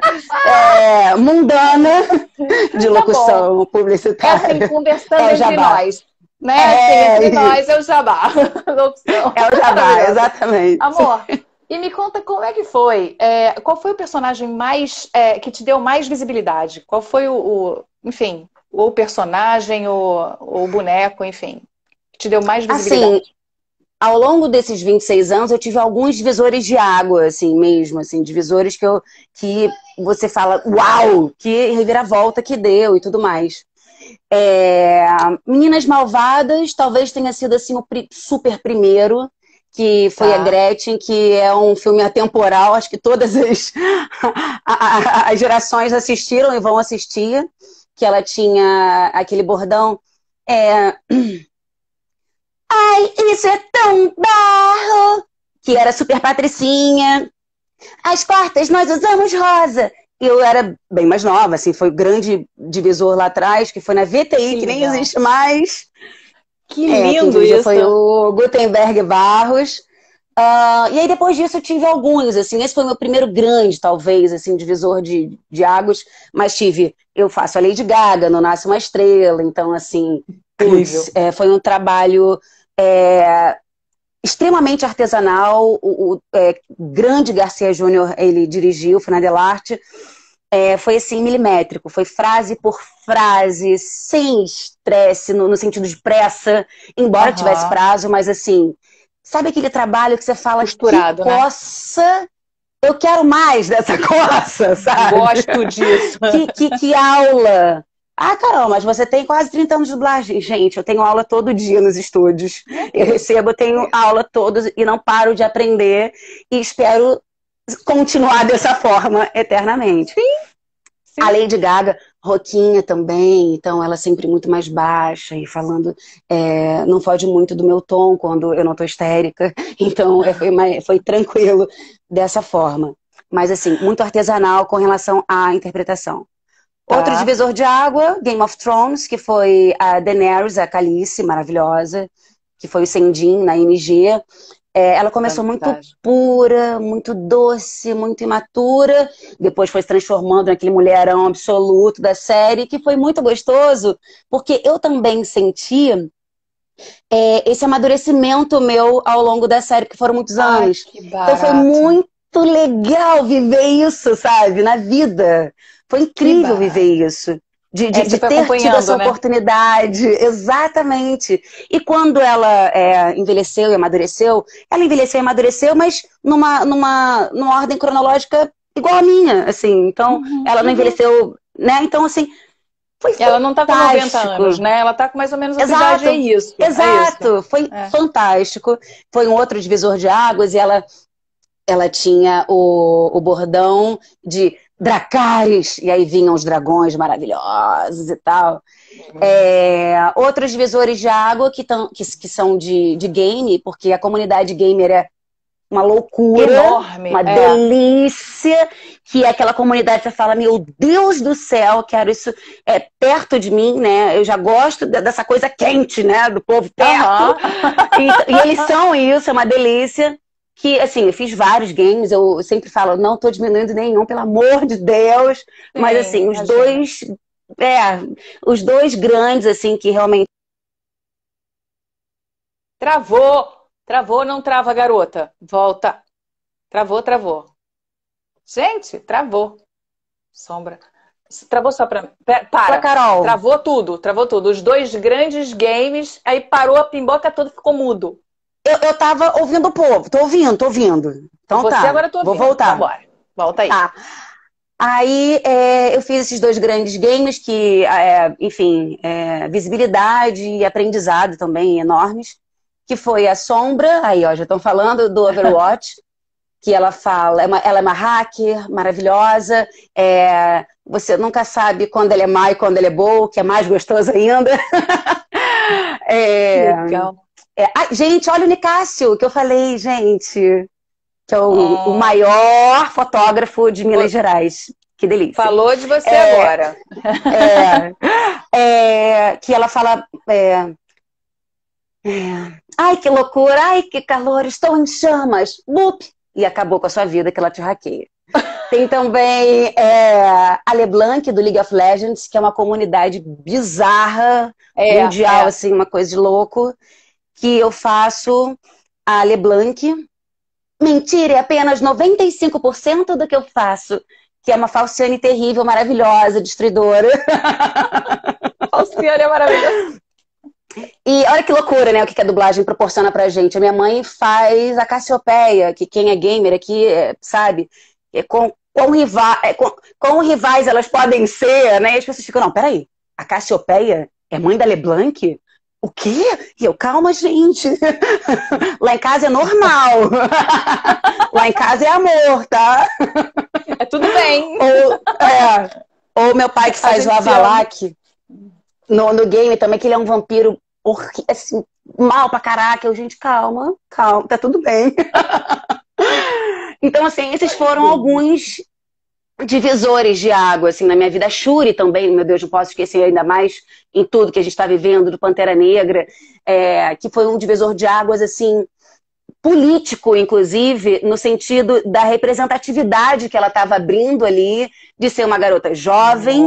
mundana de locução publicitária. É assim, conversando entre nós. Né? Entre nós é o jabá. É o jabá, exatamente. Amor, e me conta como é que foi. Qual foi o personagem mais que te deu mais visibilidade? Qual foi enfim, o personagem, o boneco, enfim, que te deu mais visibilidade? Assim, ao longo desses 26 anos, eu tive alguns divisores de água, assim, mesmo, assim, divisores que você fala, uau, que reviravolta que deu e tudo mais. Meninas Malvadas talvez tenha sido assim o super primeiro, que foi a Gretchen, que é um filme atemporal, acho que todas as gerações assistiram e vão assistir, que ela tinha aquele bordão, ai, isso é tão barro, que era super patricinha, as quartas nós usamos rosa. Eu era bem mais nova, assim, foi o grande divisor lá atrás, que foi na VTI, que nem existe mais. Que lindo isso! Foi o Gutenberg Barros. E aí depois disso eu tive alguns, assim, esse foi o meu primeiro grande, talvez, assim, divisor de águas, mas eu faço a Lady Gaga, no Nasce uma Estrela, então, assim, Incrível. foi um trabalho extremamente artesanal, o grande Garcia Júnior, ele dirigiu, Fernando Delarte, foi assim, milimétrico, foi frase por frase, sem estresse, no sentido de pressa, embora tivesse prazo, mas assim, sabe aquele trabalho que você fala, costurado, que coça, eu quero mais dessa coça, sabe? Gosto disso. Que aula! Carol, mas você tem quase 30 anos de dublagem. Gente, eu tenho aula todo dia nos estúdios. Eu tenho aula todos e não paro de aprender e espero continuar dessa forma eternamente. Sim. A Lady Gaga, roquinha também, então ela sempre muito mais baixa e falando, não foge muito do meu tom quando eu não tô histérica, então foi tranquilo dessa forma. Mas assim, muito artesanal com relação à interpretação. Outro divisor de água, Game of Thrones, que foi a Daenerys, a Khaleesi, maravilhosa, que foi o Sendin na MG. Ela começou muito pura, muito doce, muito imatura, depois foi se transformando naquele mulherão absoluto da série, que foi muito gostoso, porque eu também senti esse amadurecimento meu ao longo da série, que foram muitos anos. Então foi muito legal viver isso, sabe, na vida. Foi incrível viver isso. De ter tido essa oportunidade, exatamente. E quando ela envelheceu e amadureceu, mas numa ordem cronológica igual a minha, assim. Então, ela não envelheceu, né? Então, assim, foi fantástico. Ela não tá com 90 anos, né? Ela tá com mais ou menos a idade, é isso. Exato, foi fantástico. Foi um outro divisor de águas e ela tinha o bordão de Dracarys, e aí vinham os dragões maravilhosos e tal. Outros divisores de água que são de game, porque a comunidade gamer é uma loucura, enorme, uma delícia, que é aquela comunidade que você fala, meu Deus do céu, quero isso perto de mim, né? Eu já gosto dessa coisa quente, né? Do povo perto. E eles são isso, é uma delícia. Que, assim, eu fiz vários games, eu sempre falo, não tô diminuindo nenhum, pelo amor de Deus. Mas, assim, os dois grandes, assim, que realmente... Travou, não trava, garota. Volta. Travou. Gente, travou. Sombra. Travou só pra... Para, Carol. Travou tudo. Os dois grandes games, aí parou a pimboca toda, ficou mudo. Eu tava ouvindo o povo. Tô ouvindo. Então Você agora tô ouvindo. Vou voltar. Vambora. Volta aí. Tá. Aí eu fiz esses dois grandes games que, enfim, visibilidade e aprendizado também enormes. Que foi a Sombra, aí ó, já estão falando do Overwatch, que ela fala, ela é uma hacker maravilhosa, você nunca sabe quando ela é má e quando ela é boa, que é mais gostoso ainda. Legal. Gente, olha o Nicásio, que eu falei, gente, que é o maior fotógrafo de Minas Gerais. Que delícia. Falou de você agora. Que ela fala... ai, que loucura, ai, que calor, estou em chamas. Bup! E acabou com a sua vida, que ela te hackeia. Tem também a LeBlanc, do League of Legends, que é uma comunidade bizarra, mundial, assim, uma coisa de louco. Que eu faço a LeBlanc. Mentira, é apenas 95% do que eu faço. Que é uma Falciane terrível, maravilhosa, destruidora. Falciane é maravilhosa. E olha que loucura, né? O que a dublagem proporciona pra gente. A minha mãe faz a Cassiopeia, que quem é gamer aqui sabe. Quão rivais elas podem ser, né? E as pessoas ficam, não, peraí. A Cassiopeia é mãe da LeBlanc? O quê? E eu, calma, gente. Lá em casa é normal. Lá em casa é amor, tá? É tudo bem. Ou meu pai que faz o Avalak no game também, que ele é um vampiro assim, mal pra caraca. Eu, gente, calma, tá tudo bem. Então, assim, esses foram alguns divisores de água, assim, na minha vida. A Shuri também, meu Deus, não posso esquecer ainda mais em tudo que a gente está vivendo, do Pantera Negra, que foi um divisor de águas, assim, político, inclusive, no sentido da representatividade que ela estava abrindo ali, de ser uma garota jovem,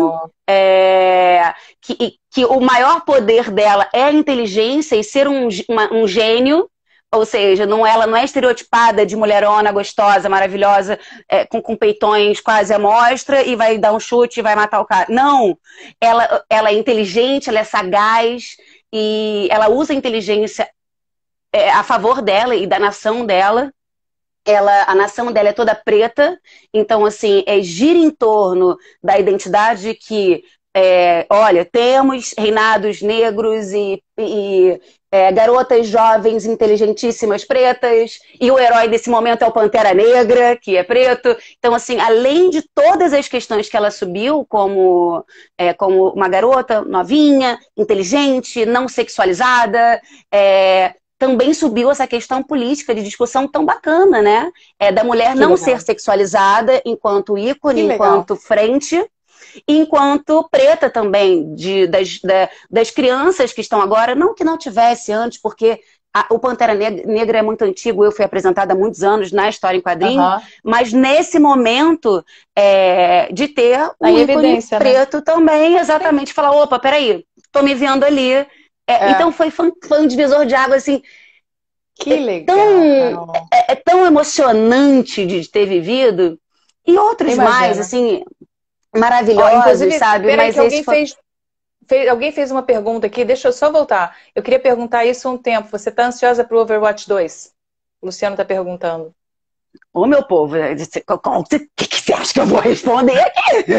que o maior poder dela é a inteligência e ser um gênio, ou seja, ela não é estereotipada de mulherona gostosa, maravilhosa, com peitões quase à mostra e vai dar um chute e vai matar o cara. Não, ela é inteligente, ela é sagaz e ela usa a inteligência a favor dela e da nação dela. A nação dela é toda preta, então assim, gira em torno da identidade que olha, temos reinados negros e garotas jovens inteligentíssimas pretas, e o herói desse momento é o Pantera Negra, que é preto. Então, assim, além de todas as questões que ela subiu como uma garota novinha, inteligente, não sexualizada, também subiu essa questão política de discussão tão bacana, né? Da mulher não ser sexualizada enquanto ícone, enquanto frente, enquanto preta também, das crianças que estão agora, não que não tivesse antes, porque o Pantera Negra é muito antigo, eu fui apresentada há muitos anos na história em quadrinho, mas nesse momento de ter um ícone preto também, exatamente, falar, opa, peraí, tô me vendo ali. Então foi um divisor de água, assim, que legal, tão emocionante de ter vivido, e outros mais, assim, maravilhosos, sabe? Mas alguém fez uma pergunta aqui, deixa eu só voltar. Eu queria perguntar isso há um tempo. Você tá ansiosa pro Overwatch 2? O Luciano tá perguntando. Ô, meu povo, o que você acha que eu vou responder aqui?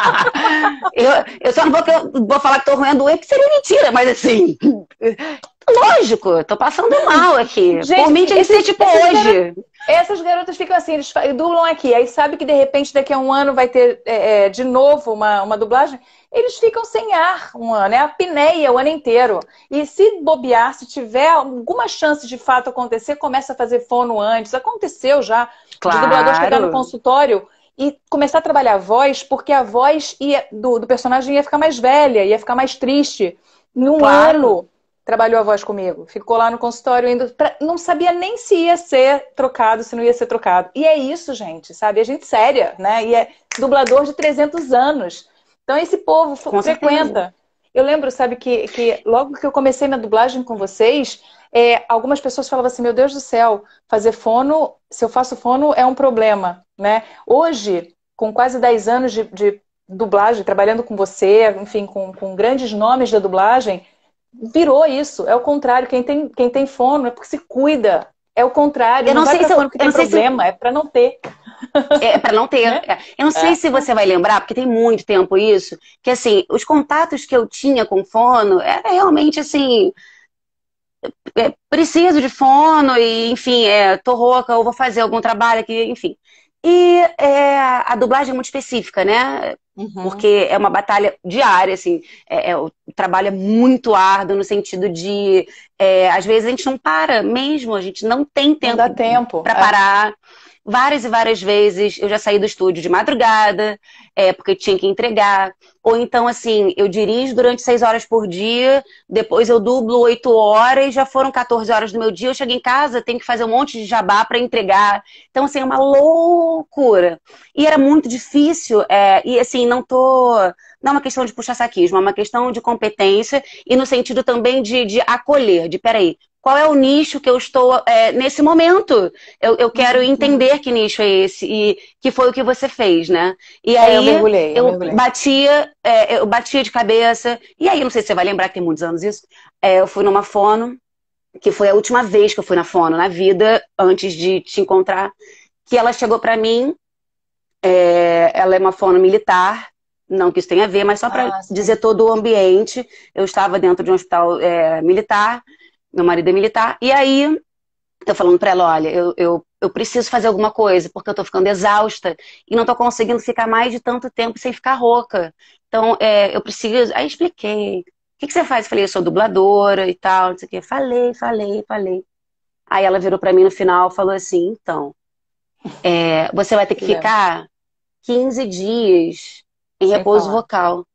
eu só não vou falar que tô roendo que seria mentira, mas assim, lógico, eu tô passando mal aqui. Gente, por mim tinha que ser tipo hoje. Essas garotas ficam assim, eles dublam aqui, aí sabe que de repente daqui a um ano vai ter de novo uma dublagem, eles ficam sem ar um ano, é a apneia o ano inteiro. E se bobear, se tiver alguma chance de fato acontecer, começa a fazer fono antes. Aconteceu já, de dublador chegar no consultório e começar a trabalhar a voz, porque a voz do personagem ia ficar mais velha, ia ficar mais triste. Num ano trabalhou a voz comigo, ficou lá no consultório não sabia nem se ia ser trocado, se não ia ser trocado. E é isso, gente, sabe? É gente séria, né? E é dublador de 300 anos. Então esse povo frequenta. Eu lembro, sabe, que logo que eu comecei minha dublagem com vocês, algumas pessoas falavam assim, meu Deus do céu, fazer fono, se eu faço fono é um problema, né? Hoje, com quase 10 anos de dublagem, trabalhando com você, enfim, com grandes nomes da dublagem, virou isso. É o contrário, quem tem fono é porque se cuida. É o contrário, eu não vai pra fono porque tem problema, é pra não ter. É para não ter. Eu não sei se você vai lembrar, porque tem muito tempo isso, que assim, os contatos que eu tinha com fono era realmente assim, preciso de fono e, enfim, tô rouca ou vou fazer algum trabalho aqui, enfim. E a dublagem é muito específica, né? Porque é uma batalha diária, assim, o trabalho é muito árduo no sentido de, às vezes a gente não para mesmo, a gente não tem tempo para parar. Várias e várias vezes eu já saí do estúdio de madrugada, porque tinha que entregar. Ou então, assim, eu dirijo durante 6 horas por dia, depois eu dublo 8 horas, já foram 14 horas do meu dia, eu chego em casa, tenho que fazer um monte de jabá para entregar. Então, assim, é uma loucura. E era muito difícil, e assim, não é uma questão de puxar saquismo, é uma questão de competência e no sentido também de acolher, peraí, qual é o nicho que eu estou nesse momento? Eu quero entender que nicho é esse e que foi o que você fez, né? E aí eu mergulhei. Eu batia de cabeça. E aí, não sei se você vai lembrar que tem muitos anos isso. Eu fui numa fono, que foi a última vez que eu fui na fono na vida, antes de te encontrar, que ela chegou pra mim. Ela é uma fono militar. Não que isso tenha a ver, mas só para dizer todo o ambiente. Eu estava dentro de um hospital militar. Meu marido é militar. E aí, tô falando pra ela, olha, eu preciso fazer alguma coisa, porque eu tô ficando exausta e não tô conseguindo ficar mais de tanto tempo sem ficar rouca. Então, eu preciso... Aí expliquei. O que você faz? Eu falei, eu sou dubladora e tal, não sei o quê. Falei. Aí ela virou pra mim no final e falou assim, então, você vai ter que ficar 15 dias em repouso vocal.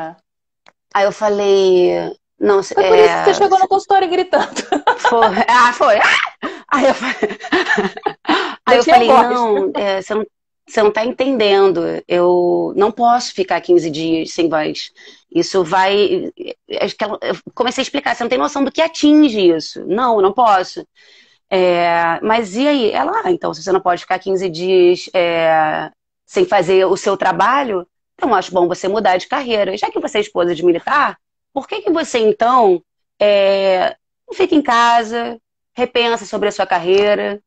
Aí eu falei... Não, foi por isso que você chegou no consultório gritando. Foi. Aí eu, aí eu falei, não, você não tá entendendo. Eu não posso ficar 15 dias sem voz. Isso vai... Eu comecei a explicar, você não tem noção do que atinge isso. Não, eu não posso. Mas e aí? Ela, então, se você não pode ficar 15 dias sem fazer o seu trabalho, então eu acho bom você mudar de carreira. Já que você é esposa de militar, por que que você, então, não fica em casa, repensa sobre a sua carreira?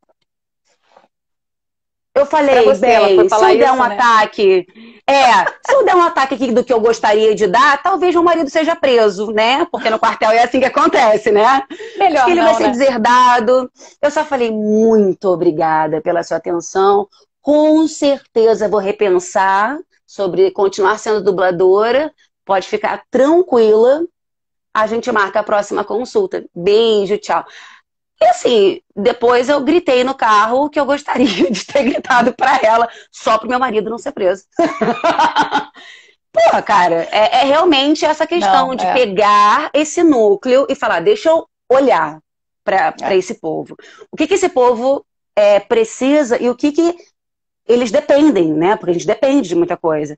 Eu falei, bem, se eu der um ataque... se eu der um ataque aqui do que eu gostaria de dar, talvez meu marido seja preso, né? Porque no quartel é assim que acontece, né? Melhor acho que ele não, vai ser deserdado. Eu só falei, muito obrigada pela sua atenção. Com certeza vou repensar sobre continuar sendo dubladora. Pode ficar tranquila. A gente marca a próxima consulta. Beijo, tchau. E assim, depois eu gritei no carro que eu gostaria de ter gritado pra ela, só pro meu marido não ser preso. Pô, cara, realmente essa questão de pegar esse núcleo e falar, deixa eu olhar pra esse povo. O que que esse povo precisa e o que que eles dependem, né? Porque a gente depende de muita coisa.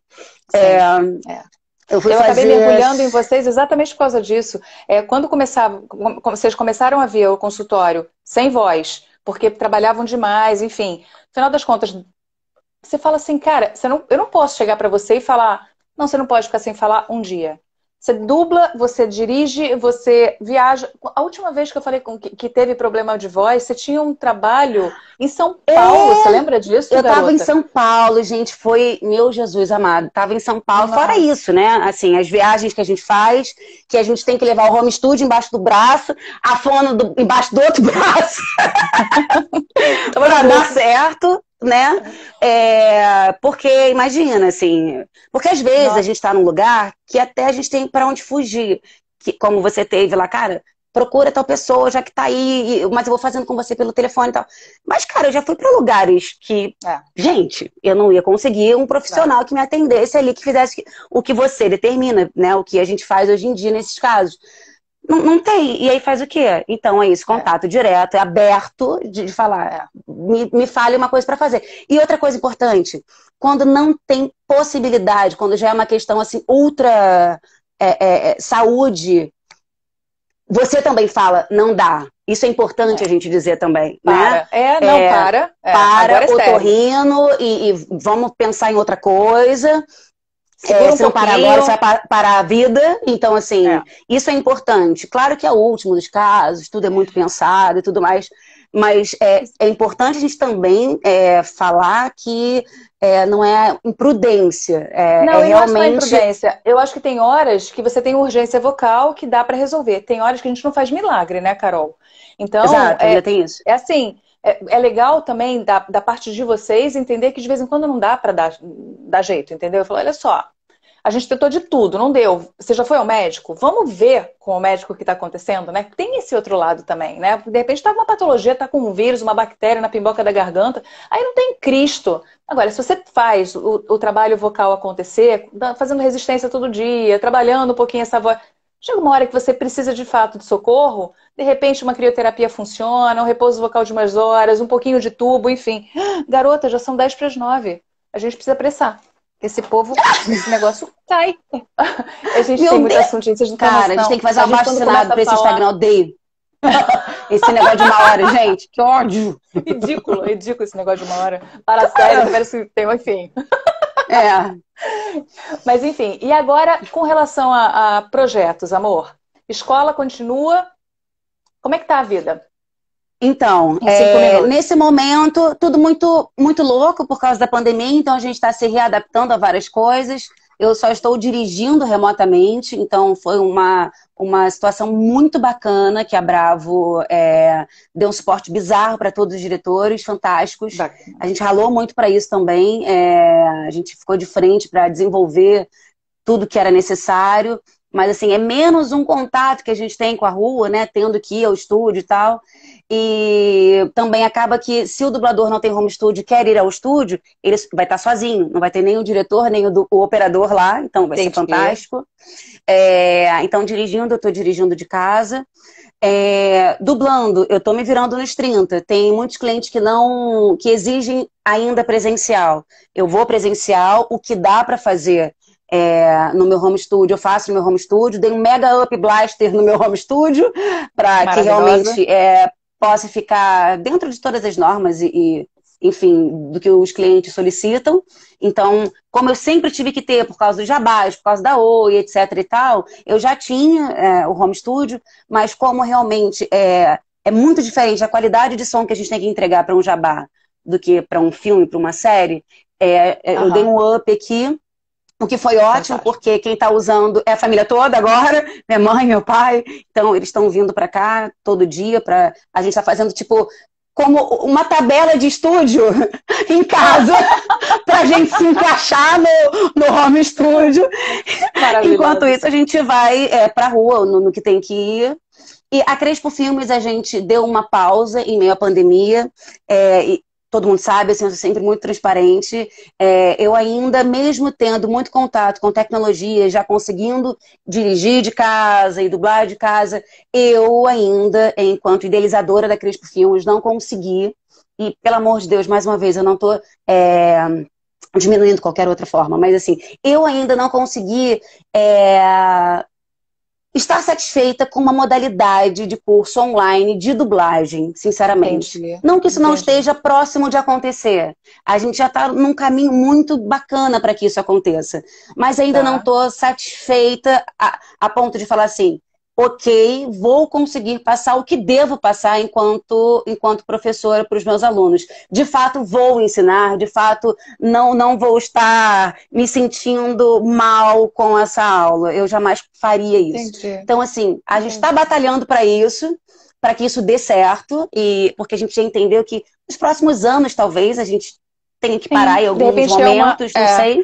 Eu acabei mergulhando em vocês exatamente por causa disso. Quando vocês começaram a ver o consultório sem voz, porque trabalhavam demais, enfim. No final das contas, você fala assim, cara, eu não posso chegar para você e falar, não, você não pode ficar sem falar um dia. Você dubla, você dirige, você viaja. A última vez que eu falei que teve problema de voz, você tinha um trabalho em São Paulo. Você lembra disso, Eu garota? tava em São Paulo, gente. Foi, meu Jesus amado. Tava em São Paulo. Nossa. Fora isso, né? Assim, as viagens que a gente faz, que a gente tem que levar o home studio embaixo do braço, a fono embaixo do outro braço. Pra dar certo, né? Porque, imagina, assim... Porque às vezes a gente tá num lugar que até a gente tem pra onde fugir. Que, como você teve lá, cara, procura tal pessoa, já que tá aí, mas eu vou fazendo com você pelo telefone e tal. Mas, cara, eu já fui pra lugares que... Gente, eu não ia conseguir um profissional que me atendesse ali, que fizesse o que você determina, né? O que a gente faz hoje em dia nesses casos. Não tem. E aí faz o quê? Então é isso, contato direto, aberto de falar, me fale uma coisa para fazer. E outra coisa importante, quando não tem possibilidade, quando já é uma questão assim, ultra saúde, você também fala, não dá. Isso é importante a gente dizer também, né? Para, otorrino e vamos pensar em outra coisa. Se não parar agora, você vai parar a vida. Então, assim, isso é importante. Claro que é o último dos casos, tudo é muito pensado e tudo mais, mas é importante a gente também falar que não é imprudência. Não, eu realmente... não é imprudência. Eu acho que tem horas que você tem urgência vocal que dá pra resolver. Tem horas que a gente não faz milagre, né, Carol? Então, exato, ainda tem isso. É assim... É legal também, da parte de vocês, entender que de vez em quando não dá pra dar jeito, entendeu? Eu falo, olha só, a gente tentou de tudo, não deu. Você já foi ao médico? Vamos ver com o médico o que está acontecendo, né? Tem esse outro lado também, né? De repente tá com uma patologia, tá com um vírus, uma bactéria na pimboca da garganta, aí não tem Cristo. Agora, se você faz o trabalho vocal acontecer, fazendo resistência todo dia, trabalhando um pouquinho essa voz... Chega uma hora que você precisa de fato de socorro, de repente uma crioterapia funciona, um repouso vocal de umas horas, um pouquinho de tubo, enfim. Garota, já são 10:09. A gente precisa apressar. Esse povo, esse negócio cai. A gente tem muito assunto, vocês não têm noção. Cara, a gente tem que fazer um abaixo-assinado pra esse Instagram, odeio. Esse negócio de uma hora, gente, que ódio. Ridículo esse negócio de uma hora. Para sério, parece que tem, enfim. Mas enfim, e agora com relação a projetos, amor? Escola continua? Como é que tá a vida? Então, nesse momento, tudo muito, muito louco por causa da pandemia, então a gente está se readaptando a várias coisas. Eu só estou dirigindo remotamente, então foi uma situação muito bacana que a Bravo deu um suporte bizarro para todos os diretores, fantásticos. Bacana. A gente ralou muito para isso também, a gente ficou de frente para desenvolver tudo que era necessário, mas assim, é menos um contato que a gente tem com a rua, né, tendo que ir ao estúdio e tal. E também acaba que se o dublador não tem home studio e quer ir ao estúdio, ele vai estar sozinho, não vai ter nem o diretor, nem o operador lá, então vai ser fantástico. Então, eu estou dirigindo de casa. Dublando, eu tô me virando nos 30. Tem muitos clientes que exigem ainda presencial. Eu vou presencial, o que dá para fazer no meu home studio, eu faço no meu home studio. Dei um mega up blaster no meu home studio para que realmente possa ficar dentro de todas as normas enfim, do que os clientes solicitam. Então, como eu sempre tive que ter por causa dos jabás, por causa da Oi, etc e tal, eu já tinha o home studio, mas como realmente é muito diferente a qualidade de som que a gente tem que entregar para um jabá do que para um filme, para uma série, eu dei um up aqui, o que foi ótimo, porque quem está usando é a família toda agora, minha mãe, meu pai, então eles estão vindo para cá todo dia, a gente está fazendo tipo como uma tabela de estúdio em casa, para a gente se encaixar no home studio. Enquanto isso, a gente vai para a rua, no que tem que ir. E a Crespo Filmes, a gente deu uma pausa em meio à pandemia. E todo mundo sabe, assim, eu sou sempre muito transparente. Eu ainda, mesmo tendo muito contato com tecnologia, já conseguindo dirigir de casa e dublar de casa, eu ainda, enquanto idealizadora da Crespo Filmes, não consegui. E, pelo amor de Deus, mais uma vez, eu não estou diminuindo qualquer outra forma, mas assim, eu ainda não consegui estar satisfeita com uma modalidade de curso online de dublagem, sinceramente. Entendi. Não que isso não esteja próximo de acontecer. A gente já está num caminho muito bacana para que isso aconteça. Mas ainda não estou satisfeita a ponto de falar assim, ok, vou conseguir passar o que devo passar enquanto professora para os meus alunos. De fato, vou ensinar, de fato, não vou estar me sentindo mal com essa aula. Eu jamais faria isso. Entendi. Então, assim, a gente está batalhando para que isso dê certo, porque a gente já entendeu que nos próximos anos, talvez, a gente tenha que parar em alguns momentos, não sei.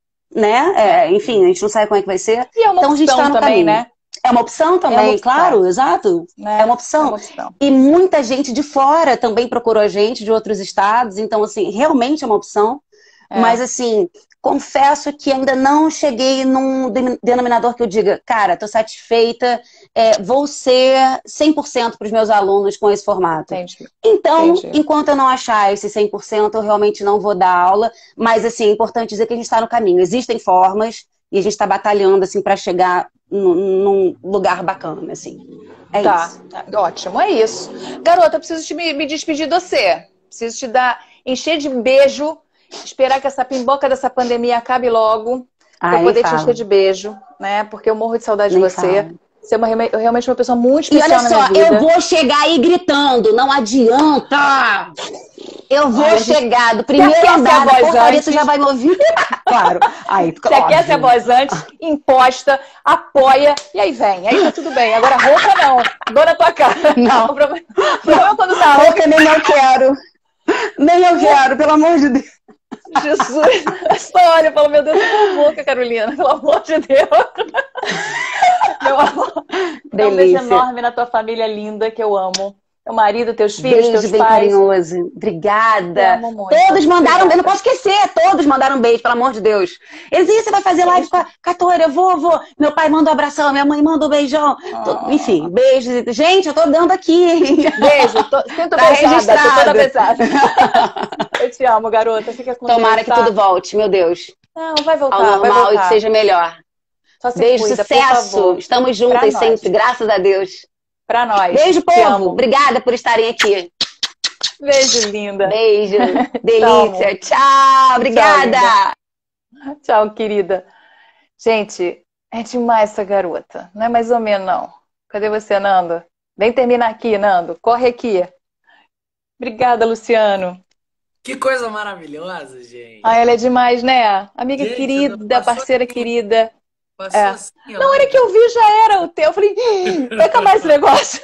Né? Enfim, a gente não sabe como é que vai ser. E é uma então, a gente está no também, caminho. né? É uma opção também, claro, exato. É uma opção. E muita gente de fora também procurou a gente, de outros estados. Então, assim, realmente é uma opção. Mas, assim, confesso que ainda não cheguei num denominador que eu diga, cara, tô satisfeita, vou ser 100% para os meus alunos com esse formato. Então, enquanto eu não achar esse 100%, eu realmente não vou dar aula. Mas, assim, é importante dizer que a gente está no caminho. Existem formas e a gente está batalhando, assim, para chegar num lugar bacana, assim. Isso. Ótimo, é isso. Garota, eu preciso me despedir de você. Preciso encher de beijo, esperar que essa pimboca dessa pandemia acabe logo, para eu poder te encher de beijo, né? Porque eu morro de saudade de você. Você é realmente uma pessoa muito especial na minha vida. E olha só, eu vou chegar aí gritando, não adianta! Eu vou chegar do primeiro andar da porcaria, você já vai me ouvir? Claro. Você quer ser a voz antes, imposta, apoia, e aí vem. Aí tá tudo bem. Agora roupa não. Dou na tua cara. Não. O problema quando tá roupa nem eu quero. Nem eu quero, pelo amor de Deus. Jesus. Só olha e fala, meu Deus, que boca, Carolina. Pelo amor de Deus. Meu amor. Dá um beijo enorme na tua família linda, que eu amo. Teu marido, teus filhos, teus bem pais. Carinhoso. Obrigada. Todos mandaram beijo, não posso esquecer. Todos mandaram beijo, pelo amor de Deus. Eles dizem, você vai fazer live com a Tora? Eu vou. Meu pai manda um abração, minha mãe manda um beijão. Enfim, beijos. Gente, eu tô dando aqui. Beijo. Sinto beijada, tô toda beijada. Eu te amo, garota. Fica com Deus. Tomara que tudo volte, meu Deus. Não, vai voltar, ao normal e que seja melhor. Só se beijo, cuida, sucesso. Estamos juntas sempre, graças a Deus. Pra nós. Beijo, povo. Obrigada por estarem aqui. Beijo, linda. Beijo. Delícia. Tchau. Obrigada. Tchau, tchau, querida. Gente, é demais essa garota. Não é mais ou menos, não. Cadê você, Nando? Vem terminar aqui, Nando. Corre aqui. Obrigada, Luciano. Que coisa maravilhosa, gente. Ela é demais, né? Amiga gente, querida, parceira querida. Assim, na hora que eu vi, já era o teu. Eu falei, vai acabar esse negócio.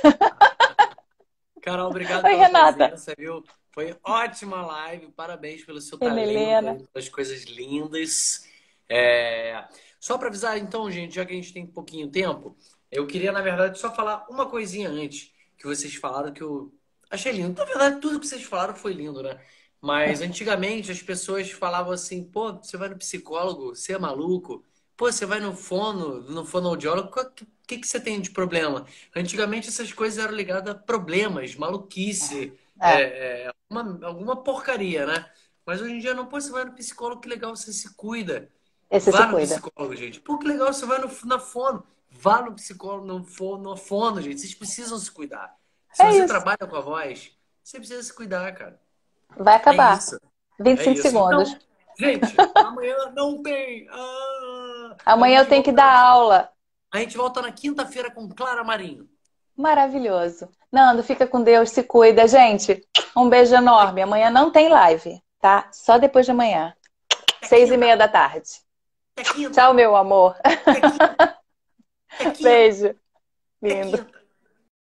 Carol, obrigado pela Renata. presença, viu? Foi ótima live. Parabéns pelo seu talento, pelas coisas lindas. Só para avisar, então, gente, já que a gente tem pouquinho tempo, eu queria, na verdade, só falar uma coisinha antes que vocês falaram que eu achei lindo. Na verdade, tudo que vocês falaram foi lindo, né? Mas antigamente as pessoas falavam assim, pô, você vai no psicólogo, você é maluco? Pô, você vai no fonoaudiólogo, o que você tem de problema? Antigamente essas coisas eram ligadas a problemas, maluquice, É, alguma porcaria, né? Mas hoje em dia não, pô, você vai no psicólogo, que legal, você se cuida. esse se Vá no cuida. psicólogo, gente. Pô, que legal, você vai na fono. Vá no psicólogo, no fono, gente. Vocês precisam se cuidar. Se É você isso. trabalha com a voz, você precisa se cuidar, cara. Vai É acabar. isso. vinte e É cinco isso. segundos. Então, gente, amanhã não tem. A Amanhã eu gente tenho que volta dar aula. a gente volta na quinta-feira com Clara Marinho. Maravilhoso. Nando, fica com Deus, se cuida. Gente, um beijo enorme. Amanhã não tem live, tá? Só depois de amanhã. É 6:30 quinta. da tarde. É quinta. Tchau, meu amor. É quinta. É quinta. Beijo. É Lindo. quinta.